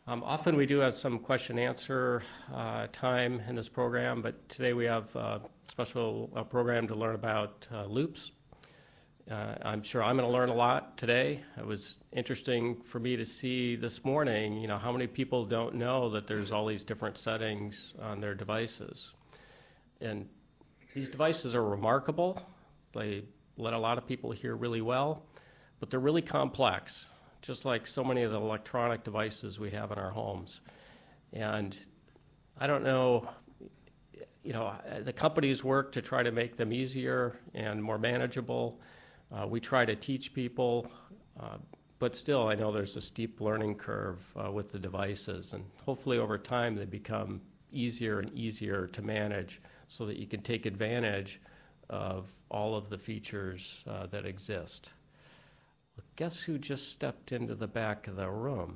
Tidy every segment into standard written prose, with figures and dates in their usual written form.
Often we do have some question-answer time in this program, but today we have a special program to learn about loops. I'm sure I'm going to learn a lot today. It was interesting for me to see this morning, how many people don't know that there's all these different settings on their devices. And these devices are remarkable. They let a lot of people hear really well, but they're really complex, just like so many of the electronic devices we have in our homes. And I don't know, the companies work to try to make them easier and more manageable. We try to teach people, but still I know there's a steep learning curve with the devices, and hopefully over time they become easier and easier to manage so that you can take advantage of all of the features that exist. Well, guess who just stepped into the back of the room?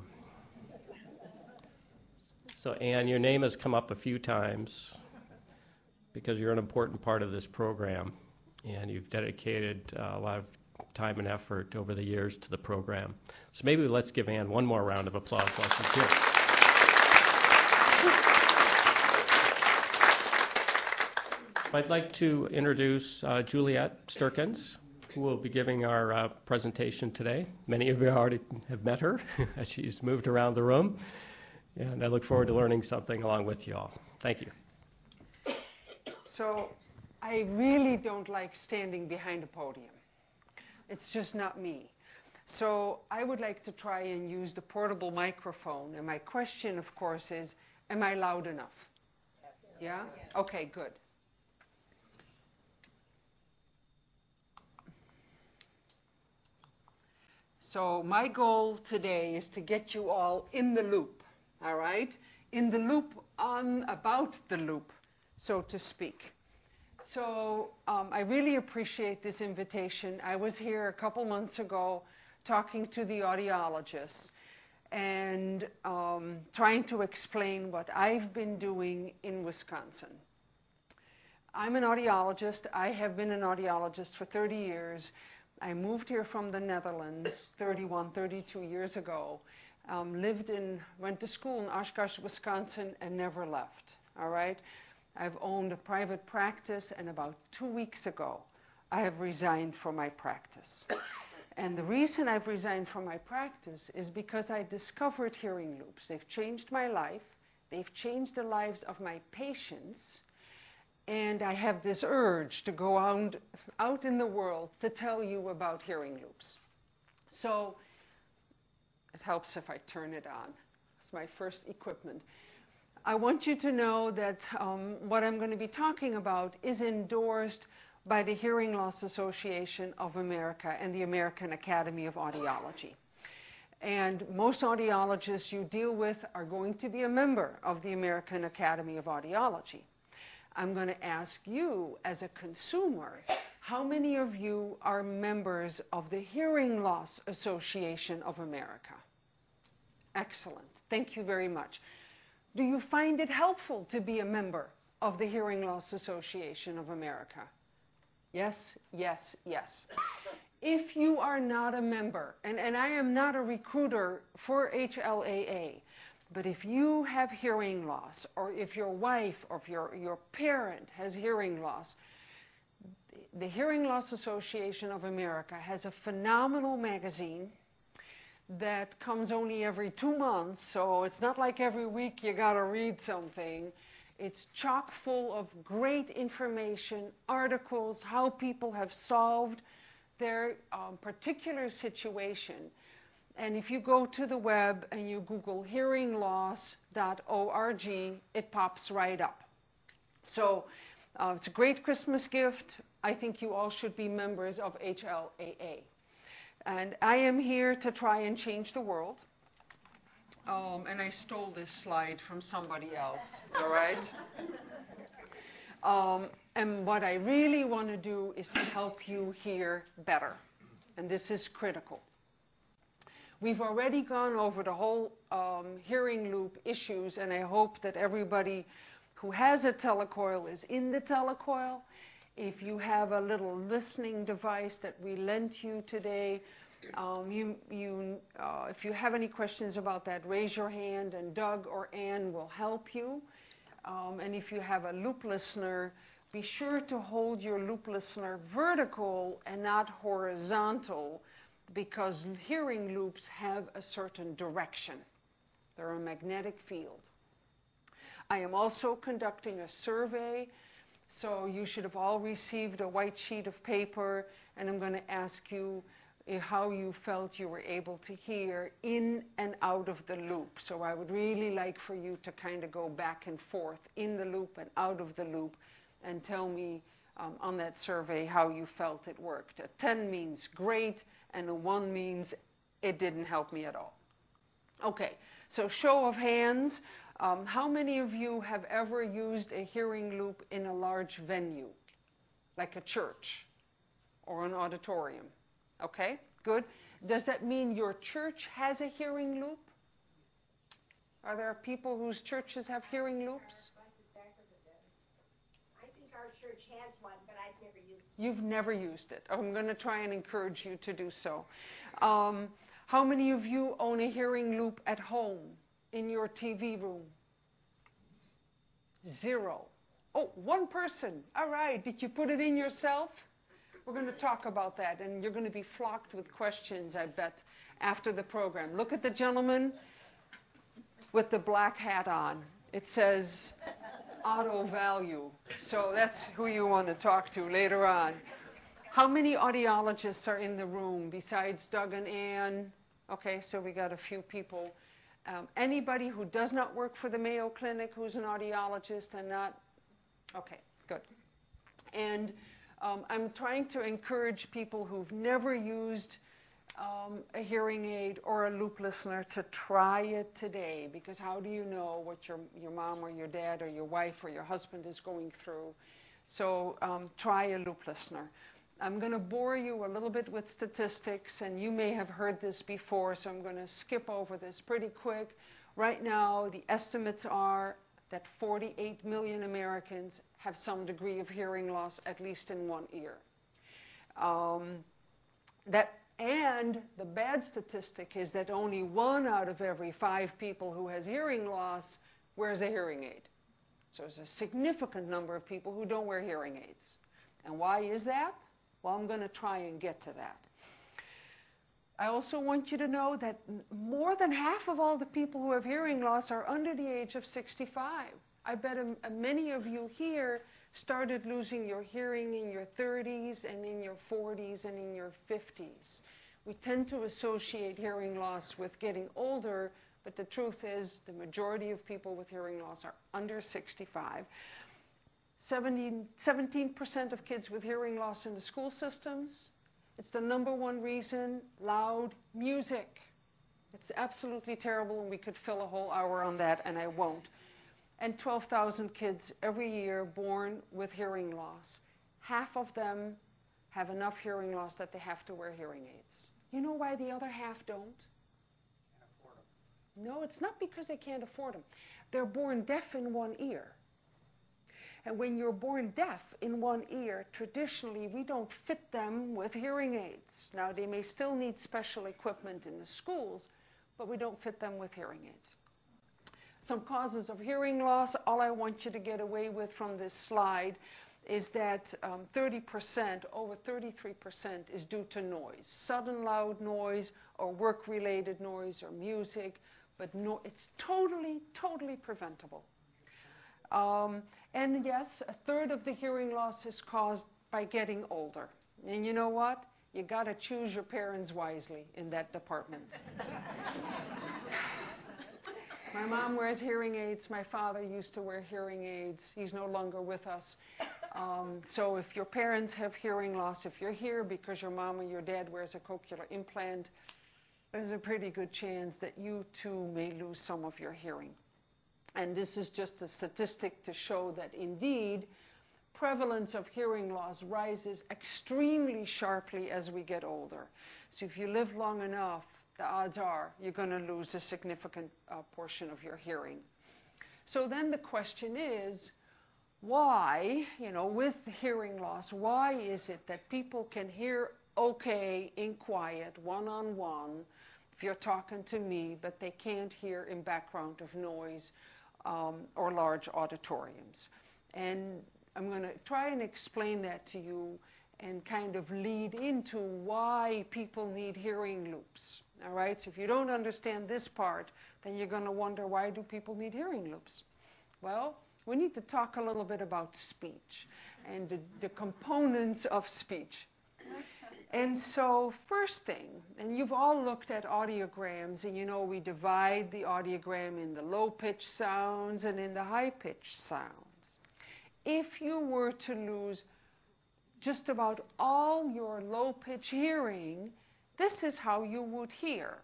So Anne, your name has come up a few times because you're an important part of this program, and you've dedicated a lot of time and effort over the years to the program. So maybe let's give Anne one more round of applause while she's here. I'd like to introduce Juliette Sterkens, who will be giving our presentation today. Many of you already have met her as she's moved around the room, and I look forward to learning something along with you all. Thank you. So I really don't like standing behind a podium. It's just not me. So I would like to try and use the portable microphone. And my question, of course, is, am I loud enough? Yeah? Okay, good. So my goal today is to get you all in the loop, all right? In the loop on about the loop, so to speak. So I really appreciate this invitation. I was here a couple months ago talking to the audiologists and trying to explain what I've been doing in Wisconsin. I'm an audiologist. I have been an audiologist for 30 years. I moved here from the Netherlands 32 years ago. Went to school in Oshkosh, Wisconsin, and never left, all right? I've owned a private practice, and about 2 weeks ago, I have resigned from my practice. And the reason I've resigned from my practice is because I discovered hearing loops. They've changed my life. They've changed the lives of my patients. And I have this urge to go out in the world to tell you about hearing loops. So it helps if I turn it on. It's my first equipment. I want you to know that what I'm going to be talking about is endorsed by the Hearing Loss Association of America and the American Academy of Audiology. And most audiologists you deal with are going to be a member of the American Academy of Audiology. I'm going to ask you, as a consumer, how many of you are members of the Hearing Loss Association of America? Excellent. Thank you very much. Do you find it helpful to be a member of the Hearing Loss Association of America? Yes, yes, yes. If you are not a member, and I am not a recruiter for HLAA, but if you have hearing loss, or if your wife or if your parent has hearing loss, the Hearing Loss Association of America has a phenomenal magazine that comes only every 2 months, so it's not like every week you got to read something. It's chock full of great information, articles, how people have solved their particular situation. And if you go to the web and you Google hearingloss.org, it pops right up. So it's a great Christmas gift. I think you all should be members of HLAA. And I am here to try and change the world. And I stole this slide from somebody else, all right? And what I really want to do is to help you hear better. And this is critical. We've already gone over the whole hearing loop issues, and I hope that everybody who has a T-coil is in the T-coil. If you have a little listening device that we lent you today, If you have any questions about that, raise your hand, and Doug or Ann will help you. And if you have a loop listener, be sure to hold your loop listener vertical and not horizontal, because hearing loops have a certain direction. They're a magnetic field. I am also conducting a survey, so you should have all received a white sheet of paper, and I'm going to ask you how you felt you were able to hear in and out of the loop. So I would really like for you to kind of go back and forth in the loop and out of the loop and tell me on that survey how you felt it worked. A 10 means great, and a 1 means it didn't help me at all. Okay, so show of hands. How many of you have ever used a hearing loop in a large venue, like a church or an auditorium? Okay, good. Does that mean your church has a hearing loop? Are there people whose churches have hearing loops? I think our church has one, but I've never used it. You've never used it. I'm going to try and encourage you to do so. How many of you own a hearing loop at home, in your TV room? 0. Oh, 1 person. All right. Did you put it in yourself? We're going to talk about that, and you're going to be flocked with questions, I bet, after the program. Look at the gentleman with the black hat on. It says auto value. So that's who you want to talk to later on. How many audiologists are in the room besides Doug and Ann? Okay, so we got a few people. Anybody who does not work for the Mayo Clinic who's an audiologist and not? Okay, good. And I'm trying to encourage people who've never used a hearing aid or a loop listener to try it today, because how do you know what your mom or your dad or your wife or your husband is going through? So try a loop listener. I'm going to bore you a little bit with statistics, and you may have heard this before, so I'm going to skip over this pretty quick. Right now, the estimates are that 48 million Americans have some degree of hearing loss, at least in one ear. And the bad statistic is that only 1 out of every 5 people who has hearing loss wears a hearing aid. So there's a significant number of people who don't wear hearing aids. And why is that? Well, I'm going to try and get to that. I also want you to know that more than half of all the people who have hearing loss are under the age of 65. I bet many of you here started losing your hearing in your 30s and in your 40s and in your 50s. We tend to associate hearing loss with getting older, but the truth is the majority of people with hearing loss are under 65. 17% of kids with hearing loss in the school systems. It's the #1 reason, loud music. It's absolutely terrible, and we could fill a whole hour on that, and I won't. And 12,000 kids every year born with hearing loss. Half of them have enough hearing loss that they have to wear hearing aids. You know why the other half don't? Can't afford them. No, it's not because they can't afford them. They're born deaf in one ear. And when you're born deaf in one ear, traditionally we don't fit them with hearing aids. Now, they may still need special equipment in the schools, but we don't fit them with hearing aids. Some causes of hearing loss, all I want you to get away with from this slide is that 30%, over 33% is due to noise. Sudden loud noise or work-related noise or music, but no, it's totally, totally preventable. And yes, 1/3 of the hearing loss is caused by getting older. And you know what? You got to choose your parents wisely in that department. My mom wears hearing aids. My father used to wear hearing aids. He's no longer with us. So if your parents have hearing loss, if you're here because your mom or your dad wears a cochlear implant, there's a pretty good chance that you too may lose some of your hearing. And this is just a statistic to show that indeed prevalence of hearing loss rises extremely sharply as we get older. So if you live long enough, the odds are you're going to lose a significant portion of your hearing. So then the question is, why, with hearing loss, why is it that people can hear okay in quiet, one-on-one, if you're talking to me, but they can't hear in background of noise or large auditoriums. And I'm going to try and explain that to you and kind of lead into why people need hearing loops. All right, so if you don't understand this part, then you're going to wonder, why do people need hearing loops? Well, we need to talk a little bit about speech and the components of speech. And so first thing, and you've all looked at audiograms, and you know we divide the audiogram in the low-pitch sounds and in the high-pitch sounds. If you were to lose just about all your low-pitch hearing, this is how you would hear.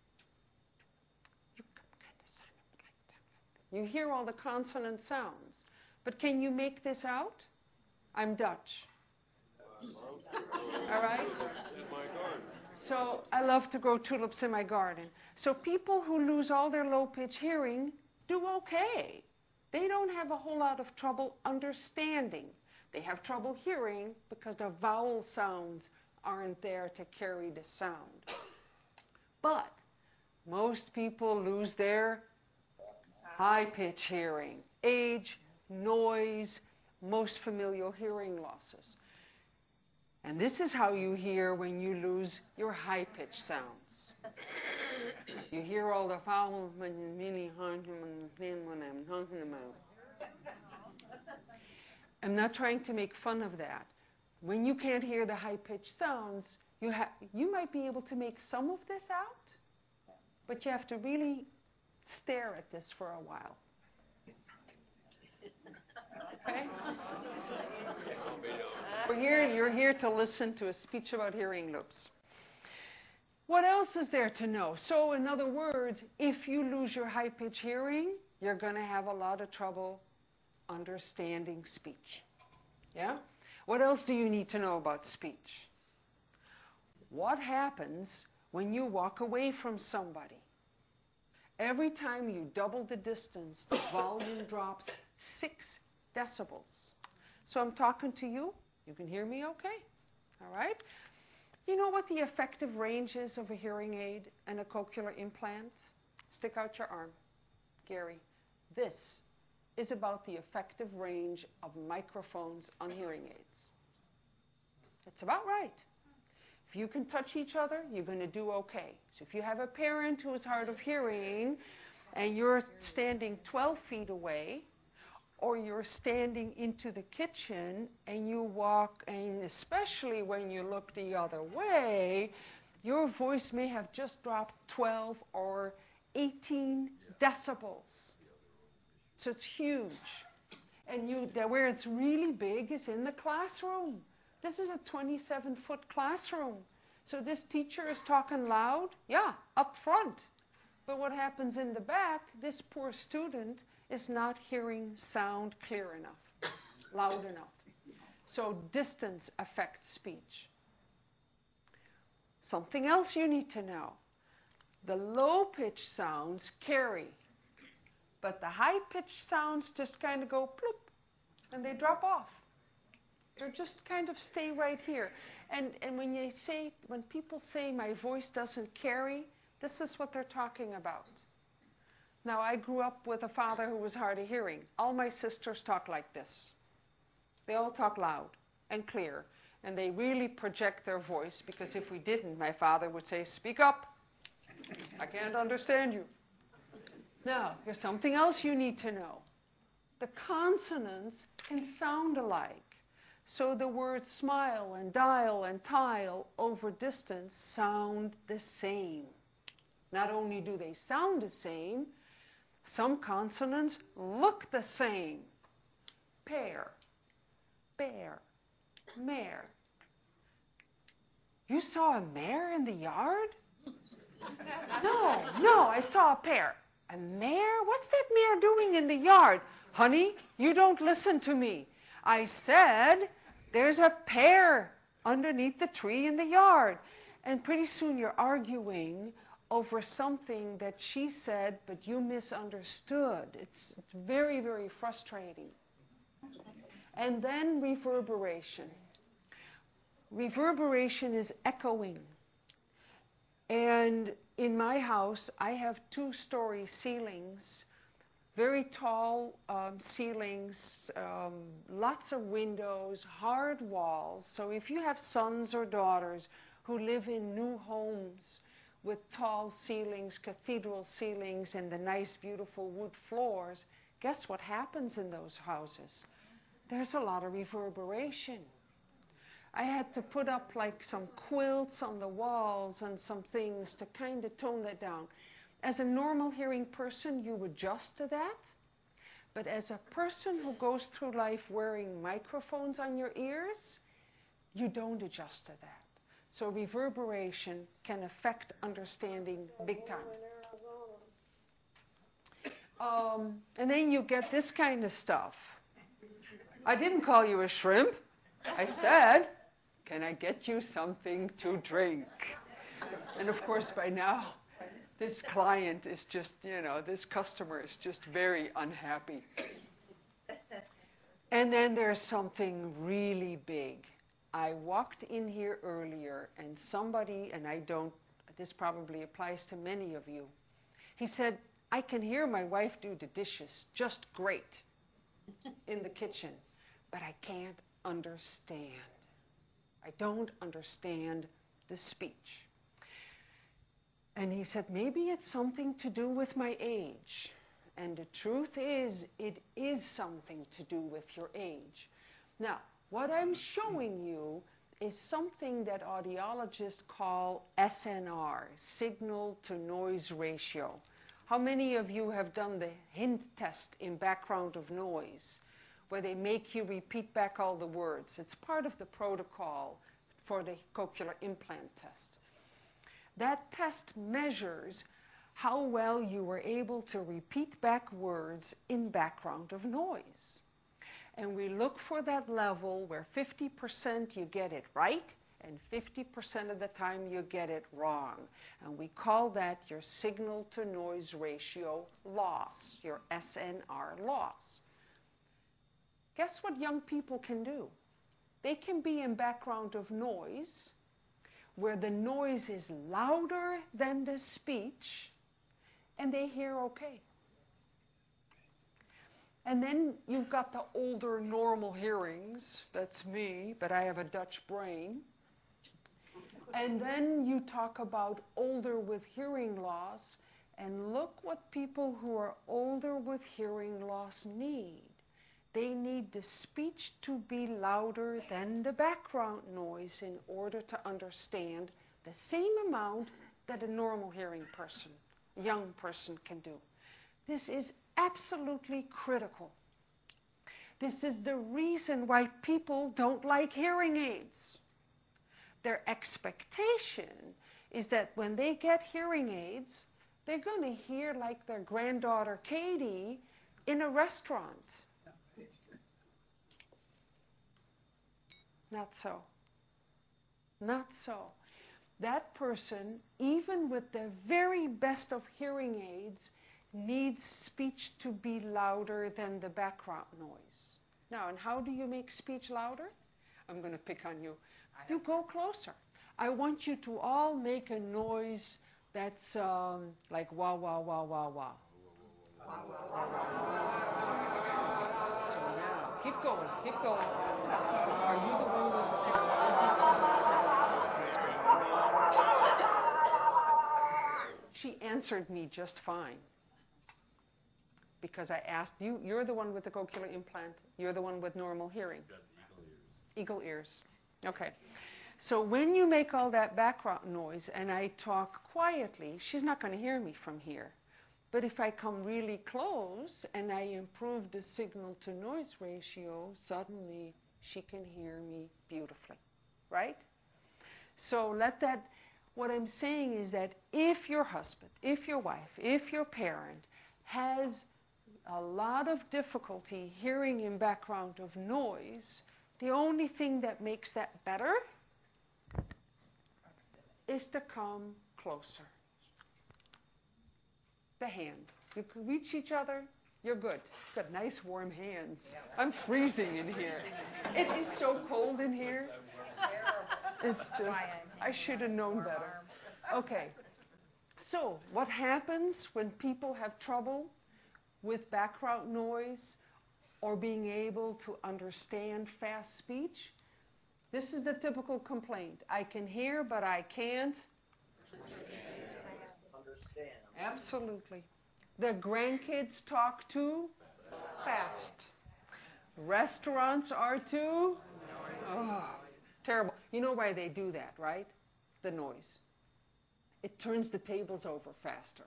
You hear all the consonant sounds, but can you make this out? I'm Dutch. All right? So I love to grow tulips in my garden. So people who lose all their low-pitch hearing do okay. They don't have a whole lot of trouble understanding. They have trouble hearing because the vowel sounds aren't there to carry the sound. But most people lose their high-pitch hearing. Age, noise, most familial hearing losses. And this is how you hear when you lose your high-pitch sounds. You hear all the vowels when you really understand what I'm talking about. I'm not trying to make fun of that. When you can't hear the high-pitched sounds, you might be able to make some of this out, but you have to really stare at this for a while. Okay? You're here to listen to a speech about hearing loops. What else is there to know? So in other words, if you lose your high-pitch hearing, you're going to have a lot of trouble understanding speech. Yeah? What else do you need to know about speech? What happens when you walk away from somebody? Every time you double the distance, the volume drops 6 decibels. So I'm talking to you. You can hear me okay. All right? You know what the effective range is of a hearing aid and a cochlear implant? Stick out your arm. Gary, this is about the effective range of microphones on hearing aids. It's about right. If you can touch each other, you're going to do okay. So if you have a parent who is hard of hearing and you're standing 12 feet away, or you're standing into the kitchen and you walk, and especially when you look the other way, your voice may have just dropped 12 or 18 decibels. So it's huge. And where it's really big is in the classroom. This is a 27-foot classroom. So this teacher is talking loud, yeah, up front. But what happens in the back, this poor student is not hearing sound clear enough, loud enough. So distance affects speech. Something else you need to know. The low-pitched sounds carry, but the high-pitched sounds just kind of go ploop, and they drop off. They just kind of stay right here. And when people say my voice doesn't carry, this is what they're talking about. Now, I grew up with a father who was hard of hearing. All my sisters talk like this. They all talk loud and clear, and they really project their voice, because if we didn't, my father would say, "Speak up. I can't understand you." Now, here's something else you need to know. The consonants can sound alike. So the words smile and dial and tile over distance sound the same. Not only do they sound the same, some consonants look the same. Pear, bear, mare. You saw a mare in the yard? No, I saw a pear. A mare? What's that mare doing in the yard? Honey, you don't listen to me. I said there's a pear underneath the tree in the yard. And pretty soon you're arguing over something that she said, but you misunderstood. It's very, very frustrating. And then reverberation. Reverberation is echoing. And in my house, I have 2-story ceilings, very tall ceilings, lots of windows, hard walls. So if you have sons or daughters who live in new homes with tall ceilings, cathedral ceilings, and the nice, beautiful wood floors, guess what happens in those houses? There's a lot of reverberation. I had to put up like some quilts on the walls and some things to kind of tone that down. As a normal hearing person, you adjust to that. But as a person who goes through life wearing microphones on your ears, you don't adjust to that. So reverberation can affect understanding big time. And then you get this kind of stuff. I didn't call you a shrimp. I said, can I get you something to drink? And of course, by now, this client is just, this customer is just very unhappy. And then there's something really big. I walked in here earlier and somebody, and this probably applies to many of you, he said, I can hear my wife do the dishes just great in the kitchen, but I can't understand. I don't understand the speech. And he said, maybe it's something to do with my age. And the truth is, it is something to do with your age. Now, what I'm showing you is something that audiologists call SNR, signal to noise ratio. How many of you have done the hint test in background of noise, where they make you repeat back all the words? It's part of the protocol for the cochlear implant test. That test measures how well you were able to repeat back words in background of noise. And we look for that level where 50% you get it right and 50% of the time you get it wrong. And we call that your signal to noise ratio loss, your SNR loss. Guess what young people can do? They can be in background of noise where the noise is louder than the speech and they hear okay. And then you've got the older normal hearings. That's me, but I have a Dutch brain. And then you talk about older with hearing loss, and look what people who are older with hearing loss need. They need the speech to be louder than the background noise in order to understand the same amount that a normal hearing person, young person, can do. This is absolutely critical. This is the reason why people don't like hearing aids. Their expectation is that when they get hearing aids, they're going to hear like their granddaughter Katie in a restaurant. Not so. Not so. That person, even with the very best of hearing aids, needs speech to be louder than the background noise. Now, and how do you make speech louder? I'm going to pick on you. You go closer. I want you to all make a noise that's like wah, wah, wah, wah, wah. So now, keep going, keep going. So are you the one with the technology? She answered me just fine. Because I asked you, you're the one with the cochlear implant, you're the one with normal hearing. Eagle ears. Okay. So when you make all that background noise and I talk quietly, she's not going to hear me from here. But if I come really close and I improve the signal to noise ratio, suddenly she can hear me beautifully, right? So what I'm saying is that if your husband, if your wife, if your parent has a lot of difficulty hearing in background of noise, the only thing that makes that better is to come closer. The hand. You can reach each other, you're good. You've got nice warm hands. I'm freezing in here. It is so cold in here. It's just, I should have known better. Okay. So, what happens when people have trouble with background noise or being able to understand fast speech? This is the typical complaint. I can hear, but I can't understand. Absolutely. The grandkids talk too fast. Restaurants are too terrible. You know why they do that, right? The noise. It turns the tables over faster.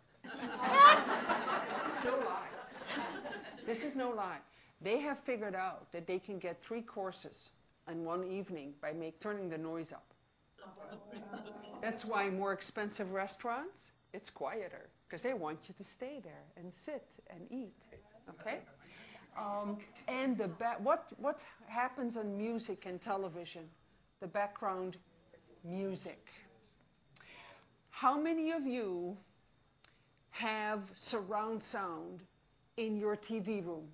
No lie. This is no lie. They have figured out that they can get 3 courses in one evening by turning the noise up. That's why more expensive restaurants, it's quieter, because they want you to stay there and sit and eat. Okay? And what happens on music and television? The background music. How many of you have surround sound in your TV room?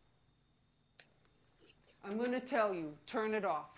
I'm going to tell you, turn it off.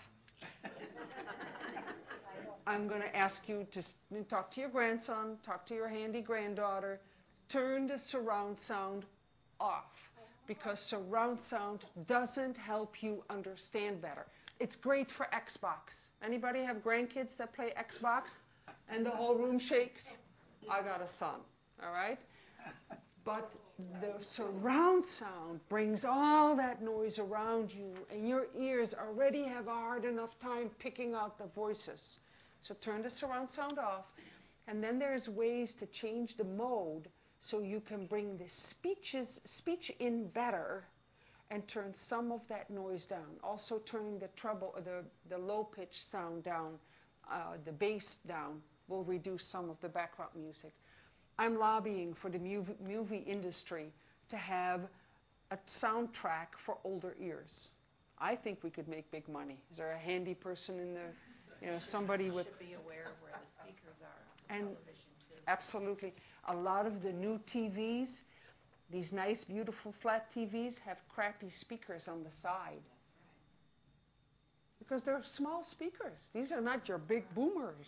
I'm going to ask you to talk to your grandson, talk to your handy granddaughter, turn the surround sound off, because surround sound doesn't help you understand better. It's great for Xbox. Anybody have grandkids that play Xbox and the whole room shakes? I got a son, all right? But the surround sound brings all that noise around you, and your ears already have a hard enough time picking out the voices. So turn the surround sound off, and then there's ways to change the mode so you can bring the speech in better and turn some of that noise down. Also turning the treble, the low pitch sound down, the bass down will reduce some of the background music. I'm lobbying for the movie industry to have a soundtrack for older ears. I think we could make big money. Is there a handy person in the, somebody with... Should be aware of where the speakers are on and television too. Absolutely. A lot of the new TVs, these nice, beautiful flat TVs, have crappy speakers on the side. Because they're small speakers. These are not your big boomers.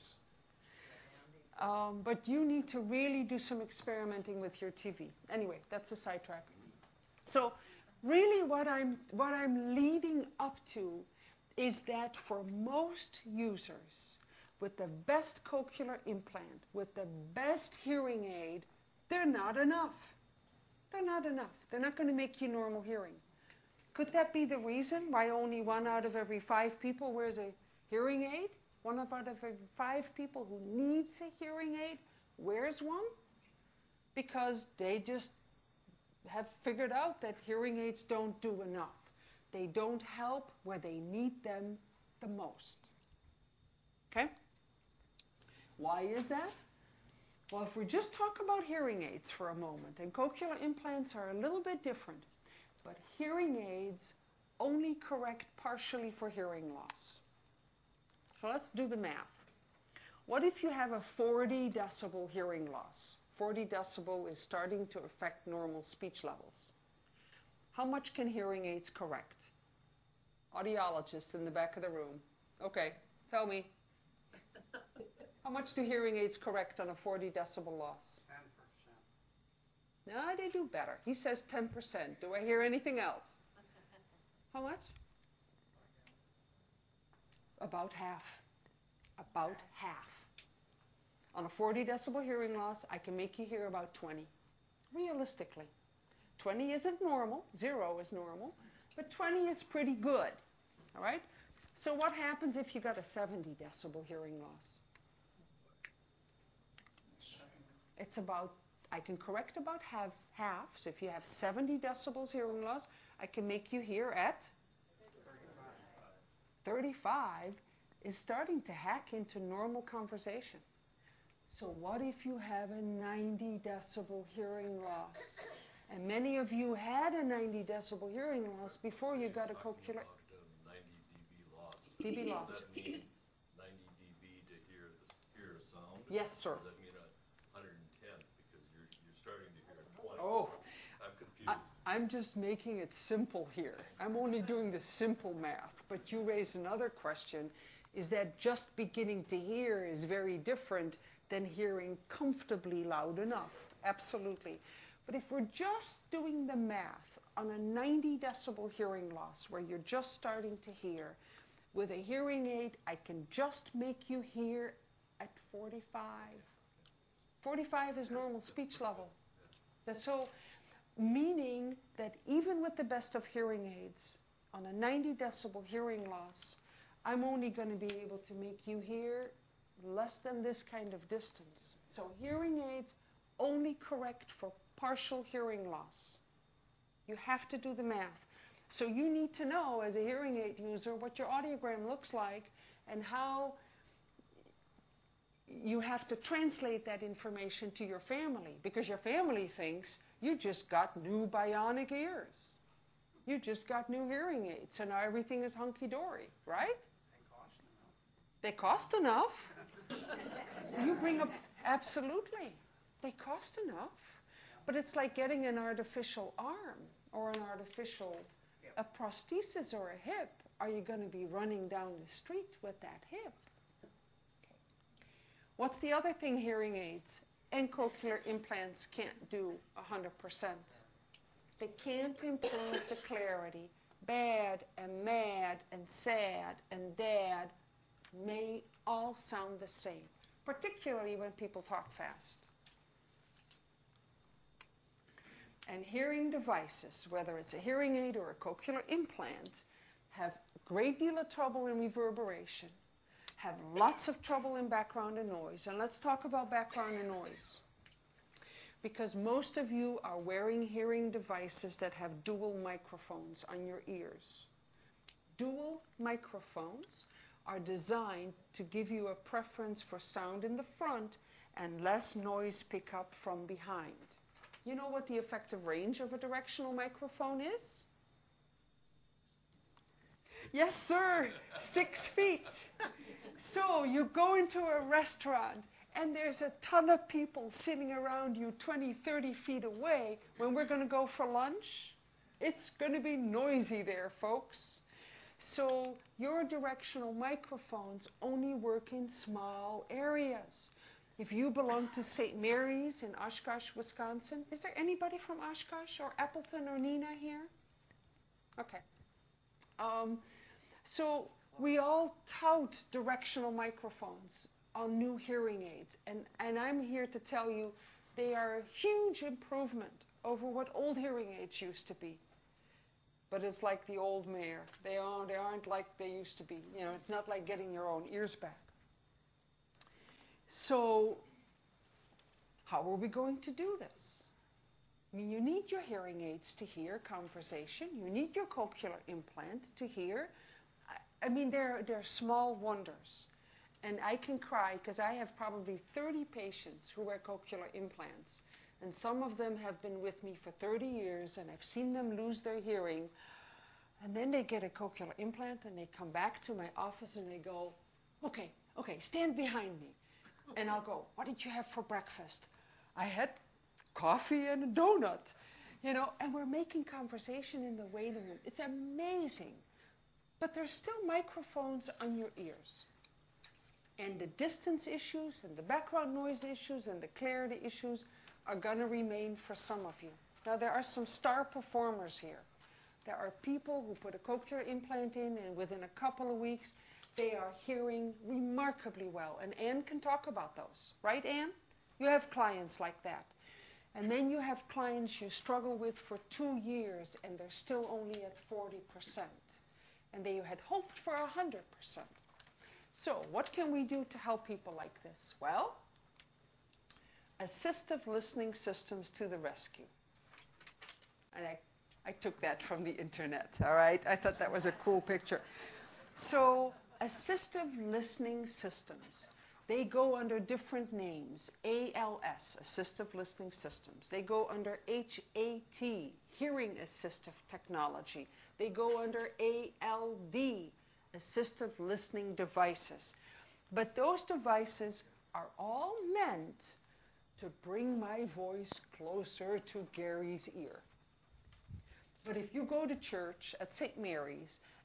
But you need to really do some experimenting with your TV. Anyway, that's a sidetrack. So really what I'm leading up to is that for most users with the best cochlear implant, with the best hearing aid, they're not enough. They're not enough. They're not going to make you normal hearing. Could that be the reason why only 1 out of every 5 people wears a hearing aid? 1 out of every 5 people who needs a hearing aid wears one? Because they just have figured out that hearing aids don't do enough. They don't help where they need them the most. Okay? Why is that? Well, if we just talk about hearing aids for a moment, and cochlear implants are a little bit different, but hearing aids only correct partially for hearing loss. So let's do the math. What if you have a 40 decibel hearing loss? 40 decibel is starting to affect normal speech levels. How much can hearing aids correct? Audiologists in the back of the room. Okay, tell me. How much do hearing aids correct on a 40 decibel loss? 10%. No, they do better. He says 10%. Do I hear anything else? How much? About half. About half. On a 40 decibel hearing loss, I can make you hear about 20. Realistically. 20 isn't normal. 0 is normal. But 20 is pretty good. All right? So what happens if you got a 70 decibel hearing loss? It's about, I can correct about half. So if you have 70 decibels hearing loss, I can make you hear at 35 is starting to hack into normal conversation. So what if you have a 90 decibel hearing loss? And many of you had a 90 decibel hearing loss before you got a cochlear... 90 dB loss. dB loss. Does that mean 90 dB to hear a sound? Yes, sir. Or does that mean 110? Because you're starting to hear 20. Oh. I'm confused. I'm just making it simple here. I'm only doing the simple math. But you raise another question. is that just beginning to hear is very different than hearing comfortably loud enough. Absolutely. But if we're just doing the math on a 90 decibel hearing loss where you're just starting to hear, with a hearing aid, I can just make you hear at 45. 45 is normal speech level. So, meaning that even with the best of hearing aids, on a 90 decibel hearing loss, I'm only going to be able to make you hear less than this kind of distance. So hearing aids only correct for partial hearing loss. You have to do the math. So you need to know, as a hearing aid user, what your audiogram looks like and how you have to translate that information to your family, because your family thinks you just got new bionic ears. You just got new hearing aids, so now everything is hunky-dory, right? They cost enough. You bring up, absolutely. They cost enough. But it's like getting an artificial arm or an artificial a prosthesis or a hip. Are you going to be running down the street with that hip? Okay. What's the other thing hearing aids and cochlear implants can't do 100%? They can't improve the clarity. Bad and mad and sad and dad may all sound the same, particularly when people talk fast. And hearing devices, whether it's a hearing aid or a cochlear implant, have a great deal of trouble in reverberation, have lots of trouble in background and noise. And let's talk about background and noise. Because most of you are wearing hearing devices that have dual microphones on your ears. Dual microphones are designed to give you a preference for sound in the front and less noise pickup from behind. You know what the effective range of a directional microphone is? Yes, sir, 6 feet. So you go into a restaurant and there's a ton of people sitting around you 20, 30 feet away. When we're going to go for lunch, it's going to be noisy there, folks. So your directional microphones only work in small areas. If you belong to St. Mary's in Oshkosh, Wisconsin, is there anybody from Oshkosh or Appleton or Neenah here? Okay. So we all tout directional microphones on new hearing aids, and I'm here to tell you they are a huge improvement over what old hearing aids used to be. But it's like the old mare. They aren't like they used to be. You know, it's not like getting your own ears back. So how are we going to do this? I mean, you need your hearing aids to hear conversation. You need your cochlear implant to hear. I mean, they're small wonders. And I can cry because I have probably 30 patients who wear cochlear implants. And some of them have been with me for 30 years, and I've seen them lose their hearing. And then they get a cochlear implant, and they come back to my office, and they go, okay, stand behind me. And I'll go, what did you have for breakfast? I had coffee and a donut, you know, and we're making conversation in the waiting room. It's amazing. But there's still microphones on your ears. And the distance issues and the background noise issues and the clarity issues are going to remain for some of you. Now, there are some star performers here. There are people who put a cochlear implant in, and within a couple of weeks, they are hearing remarkably well. And Anne can talk about those. Right, Anne? You have clients like that. And then you have clients you struggle with for 2 years, and they're still only at 40%. And they had hoped for 100%. So what can we do to help people like this? Well, assistive listening systems to the rescue. And I took that from the internet, all right? I thought that was a cool picture. So assistive listening systems, they go under different names. ALS, assistive listening systems. They go under HAT, hearing assistive technology. They go under ALD, assistive listening devices. But those devices are all meant to bring my voice closer to Gary's ear. But if you go to church at St. Mary's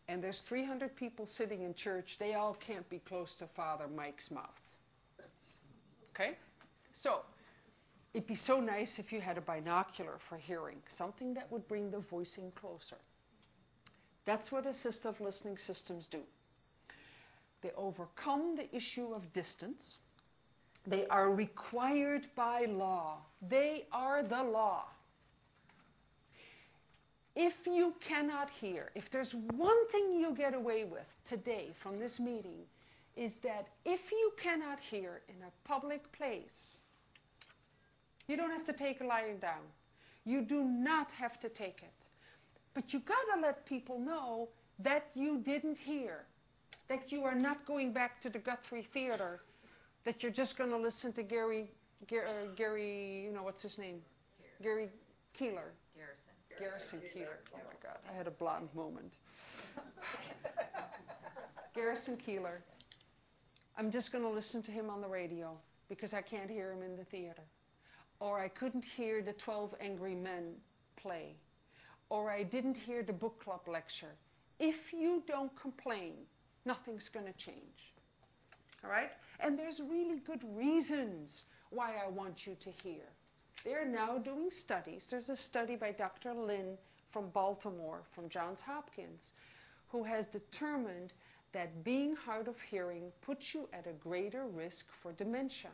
and there's 300 people sitting in church, they all can't be close to Father Mike's mouth. Okay? So, it'd be so nice if you had a binocular for hearing, something that would bring the voicing closer. That's what assistive listening systems do. They overcome the issue of distance. They are required by law. They are the law. If you cannot hear, if there's one thing you get away with today from this meeting, is that if you cannot hear in a public place, you don't have to take a lying down. You do not have to take it. But you gotta let people know that you didn't hear, that you are not going back to the Guthrie Theater, that you're just gonna listen to Gary, you know, what's his name? Gary Keeler. Garrison Keeler. Oh my God, I had a blonde moment. Garrison Keeler. I'm just gonna listen to him on the radio because I can't hear him in the theater. Or I couldn't hear the 12 Angry Men play. Or I didn't hear the book club lecture. If you don't complain, nothing's going to change. All right? And there's really good reasons why I want you to hear. They're now doing studies. There's a study by Dr. Lin from Baltimore, from Johns Hopkins, who has determined that being hard of hearing puts you at a greater risk for dementia.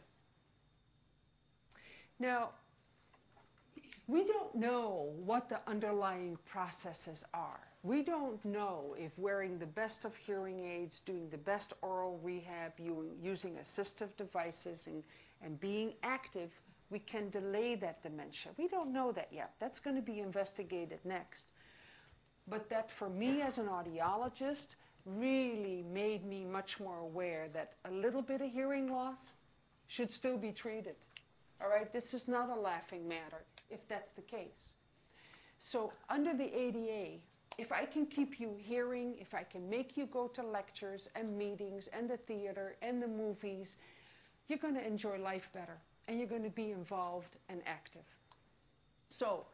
Now, we don't know what the underlying processes are. We don't know if wearing the best of hearing aids, doing the best oral rehab, using assistive devices, and being active, we can delay that dementia. We don't know that yet. That's going to be investigated next. But that for me as an audiologist really made me much more aware that a little bit of hearing loss should still be treated. All right, this is not a laughing matter if that's the case. So under the ADA, if I can keep you hearing, if I can make you go to lectures and meetings and the theater and the movies, you're going to enjoy life better and you're going to be involved and active. So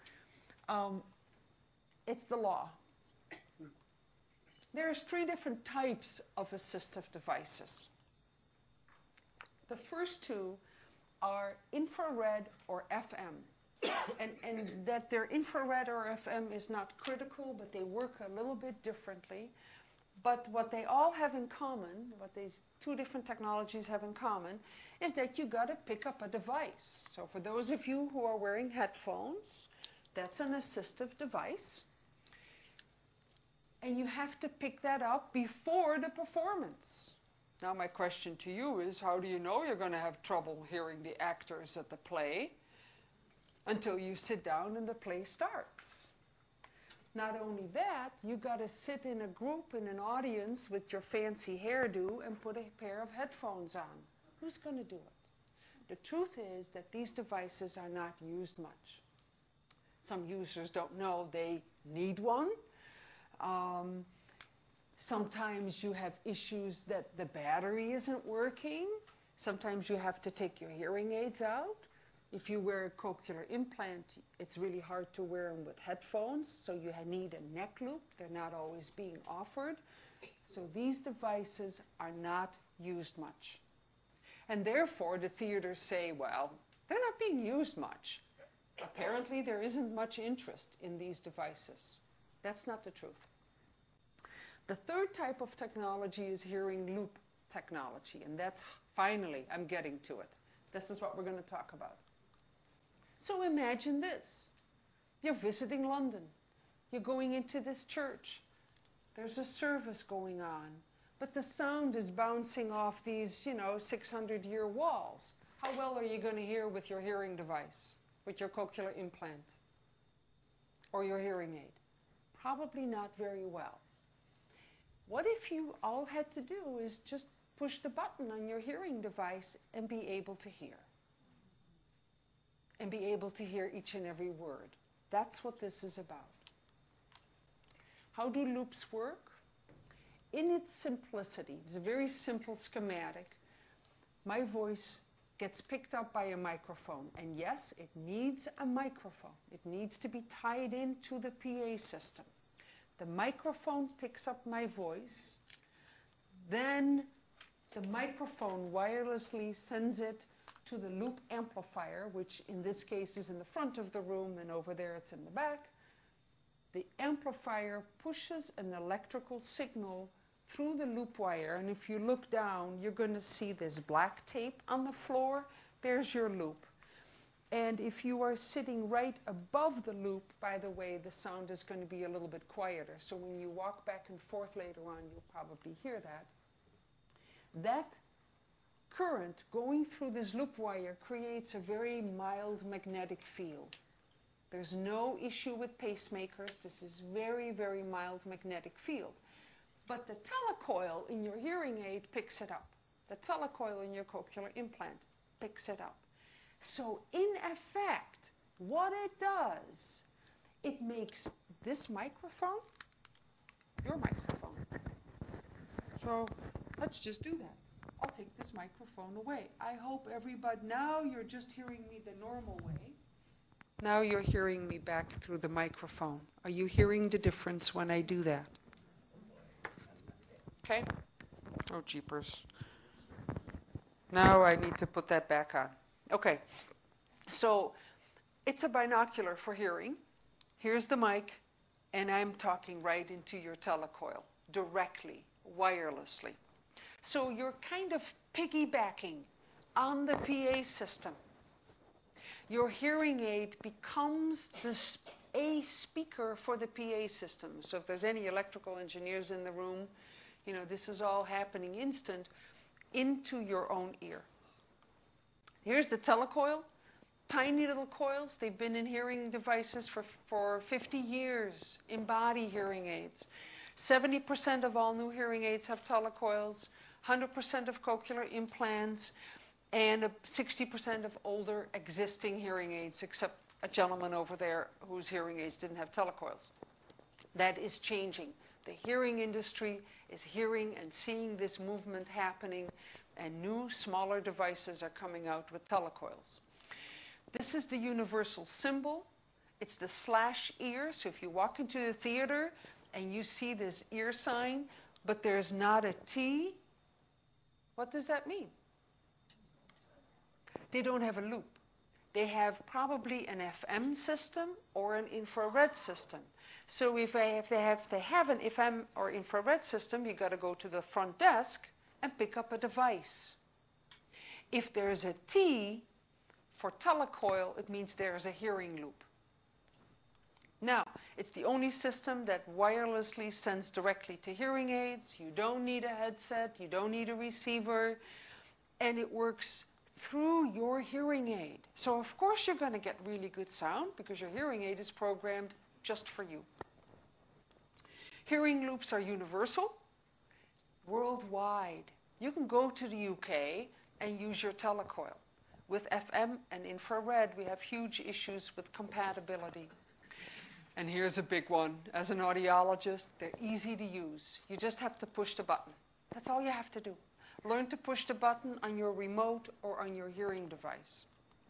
it's the law. There's 3 different types of assistive devices. The first 2 are infrared or FM. And that they're infrared or FM is not critical, but they work a little bit differently. But what they all have in common, what these 2 different technologies have in common, is that you got to pick up a device. So for those of you who are wearing headphones, that's an assistive device. And you have to pick that up before the performance. Now my question to you is, how do you know you're going to have trouble hearing the actors at the play until you sit down and the play starts? Not only that, you got to sit in a group, in an audience with your fancy hairdo and put a pair of headphones on. Who's going to do it? The truth is that these devices are not used much. Some users don't know they need one. Sometimes you have issues that the battery isn't working. Sometimes you have to take your hearing aids out. If you wear a cochlear implant, it's really hard to wear them with headphones, so you need a neck loop. They're not always being offered. So these devices are not used much. And therefore, the theaters say, well, they're not being used much. Apparently, there isn't much interest in these devices. That's not the truth. The third type of technology is hearing loop technology, and that's finally, I'm getting to it. This is what we're going to talk about. So imagine this. You're visiting London. You're going into this church. There's a service going on, but the sound is bouncing off these, 600-year walls. How well are you going to hear with your hearing device, with your cochlear implant, or your hearing aid? Probably not very well. What if you all had to do is just push the button on your hearing device and be able to hear? And be able to hear each and every word. That's what this is about. How do loops work? In its simplicity, it's a very simple schematic. My voice gets picked up by a microphone. And yes, it needs a microphone. It needs to be tied into the PA system. The microphone picks up my voice. Then the microphone wirelessly sends it to the loop amplifier, which in this case is in the front of the room, and over there it's in the back. The amplifier pushes an electrical signal through the loop wire, and if you look down, you're going to see this black tape on the floor. There's your loop. And if you are sitting right above the loop, by the way, the sound is going to be a little bit quieter. So when you walk back and forth later on, you'll probably hear that. That current going through this loop wire creates a very mild magnetic field. There's no issue with pacemakers. This is very, very mild magnetic field. But the telecoil in your hearing aid picks it up. The telecoil in your cochlear implant picks it up. So in effect, what it does, it makes this microphone your microphone. So let's just do that. I'll take this microphone away. I hope everybody, now you're just hearing me the normal way. Now you're hearing me back through the microphone. Are you hearing the difference when I do that? Okay? Oh, jeepers. Now I need to put that back on. Okay, so it's a binocular for hearing. Here's the mic, and I'm talking right into your telecoil, directly, wirelessly. So you're kind of piggybacking on the PA system. Your hearing aid becomes a speaker for the PA system. So if there's any electrical engineers in the room, you know, this is all happening instant into your own ear. Here's the telecoil, tiny little coils. They've been in hearing devices for 50 years, in body hearing aids. 70% of all new hearing aids have telecoils, 100% of cochlear implants, and 60% of older existing hearing aids, except a gentleman over there whose hearing aids didn't have telecoils. That is changing. The hearing industry is hearing and seeing this movement happening, and new, smaller devices are coming out with telecoils. This is the universal symbol. It's the slash ear. So if you walk into the theater and you see this ear sign, but there's not a T, what does that mean? They don't have a loop. They have probably an FM system or an infrared system. So if they have to have an FM or infrared system, you got to go to the front desk and pick up a device. If there's a T for telecoil, it means there's a hearing loop. Now, it's the only system that wirelessly sends directly to hearing aids. You don't need a headset, you don't need a receiver, and it works through your hearing aid. So of course you're going to get really good sound because your hearing aid is programmed just for you. Hearing loops are universal, worldwide. You can go to the UK and use your telecoil. With FM and infrared, we have huge issues with compatibility. And here's a big one. As an audiologist, they're easy to use. You just have to push the button. That's all you have to do. Learn to push the button on your remote or on your hearing device.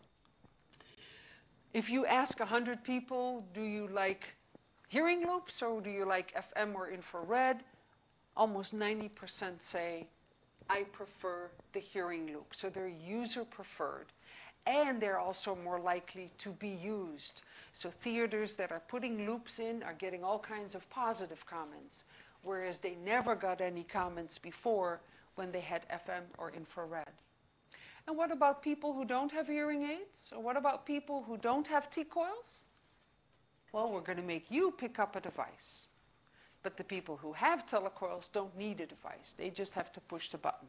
If you ask 100 people, do you like hearing loops or do you like FM or infrared? Almost 90% say, I prefer the hearing loop. So they're user preferred. And they're also more likely to be used. So theaters that are putting loops in are getting all kinds of positive comments, whereas they never got any comments before when they had FM or infrared. And what about people who don't have hearing aids? Or what about people who don't have T-coils? Well, we're going to make you pick up a device. But the people who have telecoils don't need a device. They just have to push the button.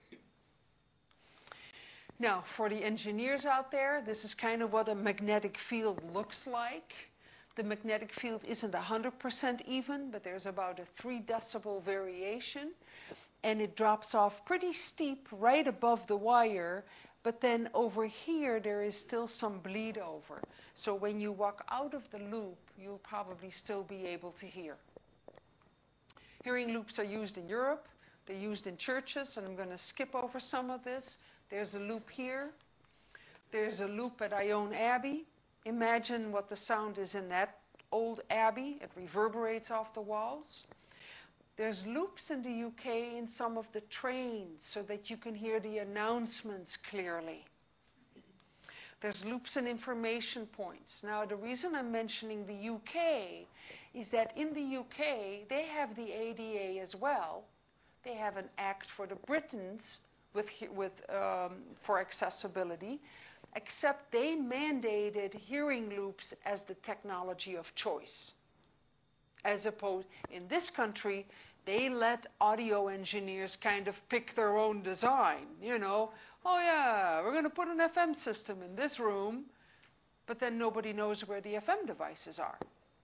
Now, for the engineers out there, this is kind of what a magnetic field looks like. The magnetic field isn't 100% even, but there's about a 3 decibel variation. And it drops off pretty steep right above the wire, but then over here there is still some bleed over. So when you walk out of the loop, you'll probably still be able to hear. Hearing loops are used in Europe. They're used in churches, and I'm going to skip over some of this. There's a loop here. There's a loop at Ione Abbey. Imagine what the sound is in that old abbey. It reverberates off the walls. There's loops in the UK in some of the trains so that you can hear the announcements clearly. There's loops and information points. Now, the reason I'm mentioning the UK is that in the UK, they have the ADA as well. They have an act for the Britons for accessibility, except they mandated hearing loops as the technology of choice. As opposed, in this country, they let audio engineers kind of pick their own design, you know. Oh yeah, we're going to put an FM system in this room, but then nobody knows where the FM devices are.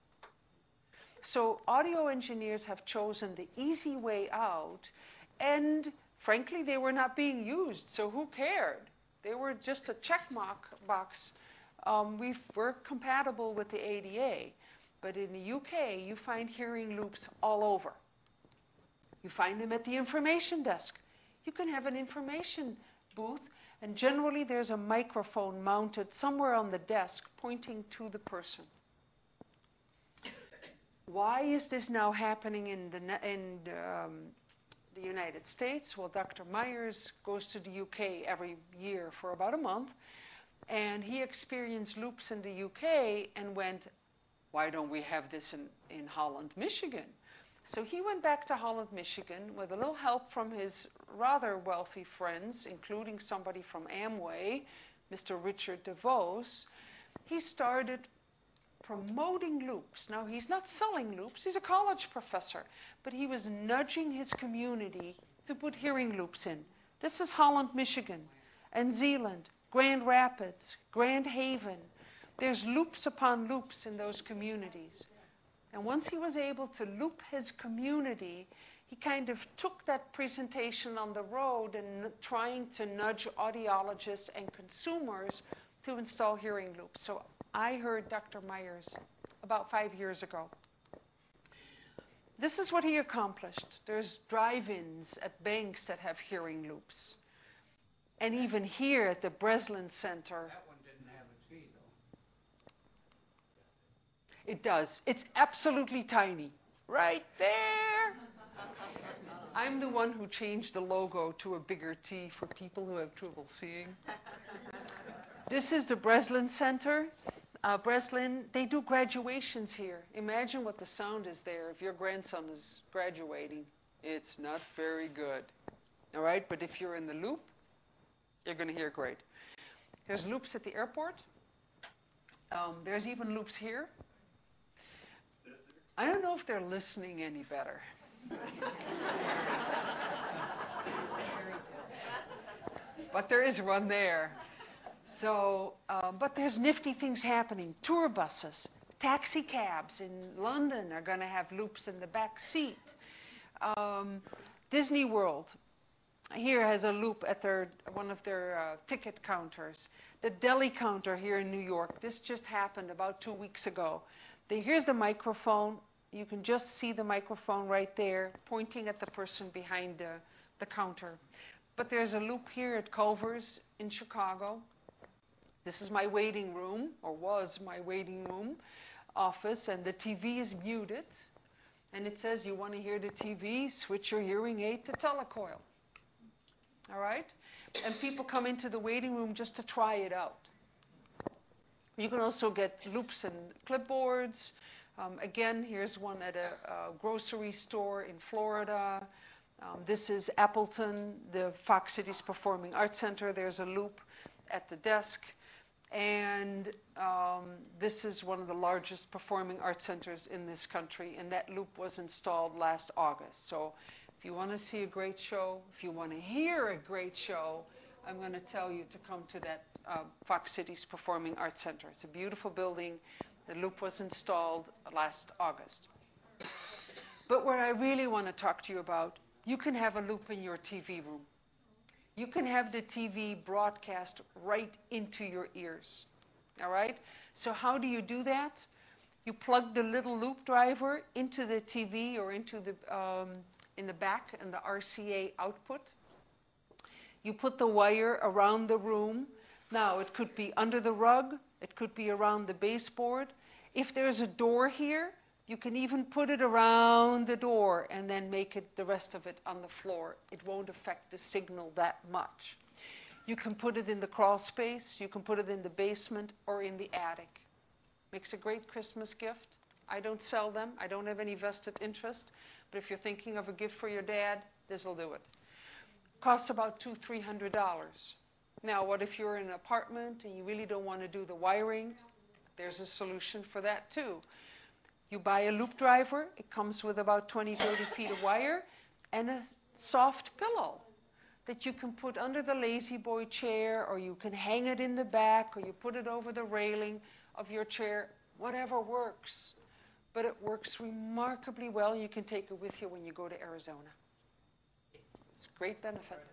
So audio engineers have chosen the easy way out, and frankly, they were not being used, so who cared? They were just a check box. We're compatible with the ADA, but in the UK, you find hearing loops all over. You find them at the information desk. You can have an information booth, and generally there's a microphone mounted somewhere on the desk pointing to the person. Why is this now happening in the United States? Well, Dr. Myers goes to the UK every year for about a month, and he experienced loops in the UK and went, why don't we have this in Holland, Michigan? So he went back to Holland, Michigan with a little help from his rather wealthy friends, including somebody from Amway, Mr. Richard DeVos. He started promoting loops. Now, he's not selling loops, he's a college professor, but he was nudging his community to put hearing loops in. This is Holland, Michigan, and Zeeland, Grand Rapids, Grand Haven. There's loops upon loops in those communities. And once he was able to loop his community, he kind of took that presentation on the road and trying to nudge audiologists and consumers to install hearing loops. So I heard Dr. Myers about 5 years ago. This is what he accomplished. There's drive-ins at banks that have hearing loops. And even here at the Breslin Center. That one didn't have a key, though. It does. It's absolutely tiny. Right there. I'm the one who changed the logo to a bigger T for people who have trouble seeing. This is the Breslin Center. Breslin, they do graduations here. Imagine what the sound is there if your grandson is graduating. It's not very good. All right, but if you're in the loop, you're going to hear great. There's loops at the airport. There's even loops here. I don't know if they're listening any better. But there is one there. So, but there's nifty things happening. Tour buses, taxi cabs in London are going to have loops in the back seat. Disney World here has a loop at one of their ticket counters. The deli counter here in New York, this just happened about 2 weeks ago. Here's the microphone. You can just see the microphone right there pointing at the person behind the counter. But there's a loop here at Culver's in Chicago. This is my waiting room, or was my waiting room office, and the TV is muted. And it says, you want to hear the TV, switch your hearing aid to T-coil. All right? And people come into the waiting room just to try it out. You can also get loops and clipboards. Again, here's one at a grocery store in Florida. This is Appleton, the Fox Cities Performing Arts Center. There's a loop at the desk. And this is one of the largest performing arts centers in this country, and that loop was installed last August. So if you want to see a great show, if you want to hear a great show, I'm going to tell you to come to that Fox Cities Performing Arts Center. It's a beautiful building. The loop was installed last August. But what I really want to talk to you about, you can have a loop in your TV room. You can have the TV broadcast right into your ears. All right? So how do you do that? You plug the little loop driver into the TV or into the in the back and the RCA output. You put the wire around the room. Now, it could be under the rug. It could be around the baseboard. If there's a door here, you can even put it around the door and then make it the rest of it on the floor. It won't affect the signal that much. You can put it in the crawl space, you can put it in the basement or in the attic. Makes a great Christmas gift. I don't sell them, I don't have any vested interest, but if you're thinking of a gift for your dad, this'll do it. Costs about $200-300. Now, what if you're in an apartment and you really don't want to do the wiring? There's a solution for that too. You buy a loop driver, it comes with about 20-30 feet of wire and a soft pillow that you can put under the lazy boy chair, or you can hang it in the back, or you put it over the railing of your chair, whatever works. But it works remarkably well. You can take it with you when you go to Arizona. It's a great benefit.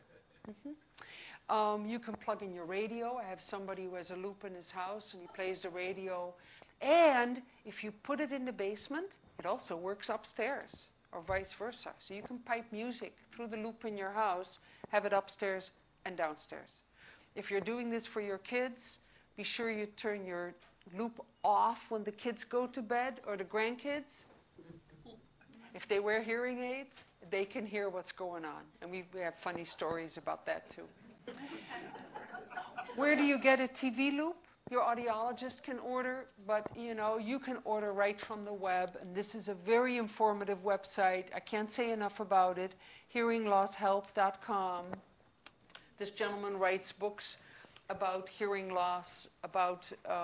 You can plug in your radio. I have somebody who has a loop in his house and he plays the radio. And if you put it in the basement, it also works upstairs or vice versa. So you can pipe music through the loop in your house, have it upstairs and downstairs. If you're doing this for your kids, be sure you turn your loop off when the kids go to bed or the grandkids. If they wear hearing aids, they can hear what's going on. And we have funny stories about that too. Where do you get a TV loop? Your audiologist can order, but you can order right from the web. And this is a very informative website. I can't say enough about it. HearingLossHelp.com. This gentleman writes books about hearing loss, about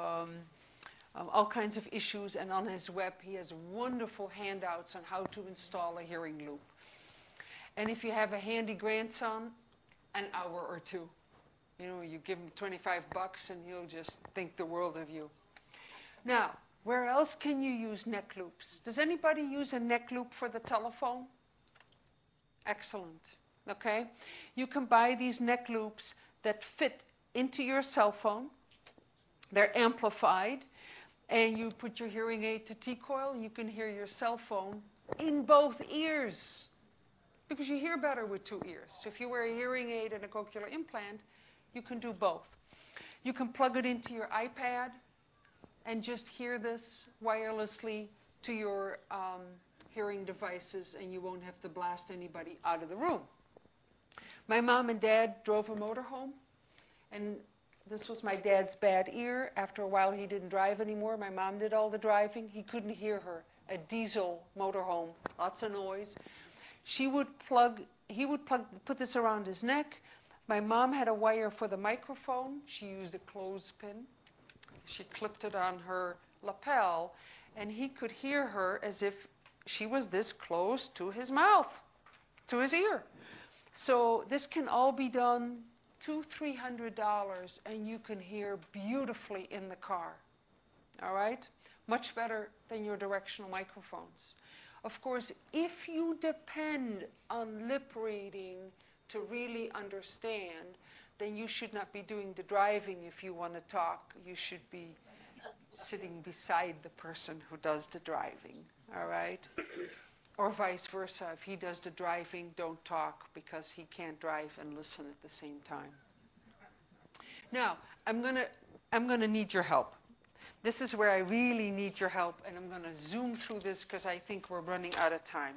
all kinds of issues, and on his web he has wonderful handouts on how to install a hearing loop. And if you have a handy grandson, an hour or two. You give him $25 and he'll just think the world of you. Now, where else can you use neck loops? Does anybody use a neck loop for the telephone? Excellent. Okay? You can buy these neck loops that fit into your cell phone. They're amplified. And you put your hearing aid to T-coil, you can hear your cell phone in both ears. Because you hear better with two ears. So if you wear a hearing aid and a cochlear implant, you can do both. You can plug it into your iPad and just hear this wirelessly to your hearing devices, and you won't have to blast anybody out of the room. My mom and dad drove a motorhome, and this was my dad's bad ear. After a while, he didn't drive anymore. My mom did all the driving. He couldn't hear her. A diesel motorhome, lots of noise. He would put this around his neck. My mom had a wire for the microphone. She used a clothespin. She clipped it on her lapel, and he could hear her as if she was this close to his mouth, to his ear. So this can all be done $200-300, and you can hear beautifully in the car. All right? Much better than your directional microphones. Of course, if you depend on lip reading to really understand, then you should not be doing the driving if you want to talk. You should be sitting beside the person who does the driving, all right? Or vice versa. If he does the driving, don't talk, because he can't drive and listen at the same time. Now, I'm gonna need your help. This is where I really need your help, and I'm going to zoom through this because I think we're running out of time.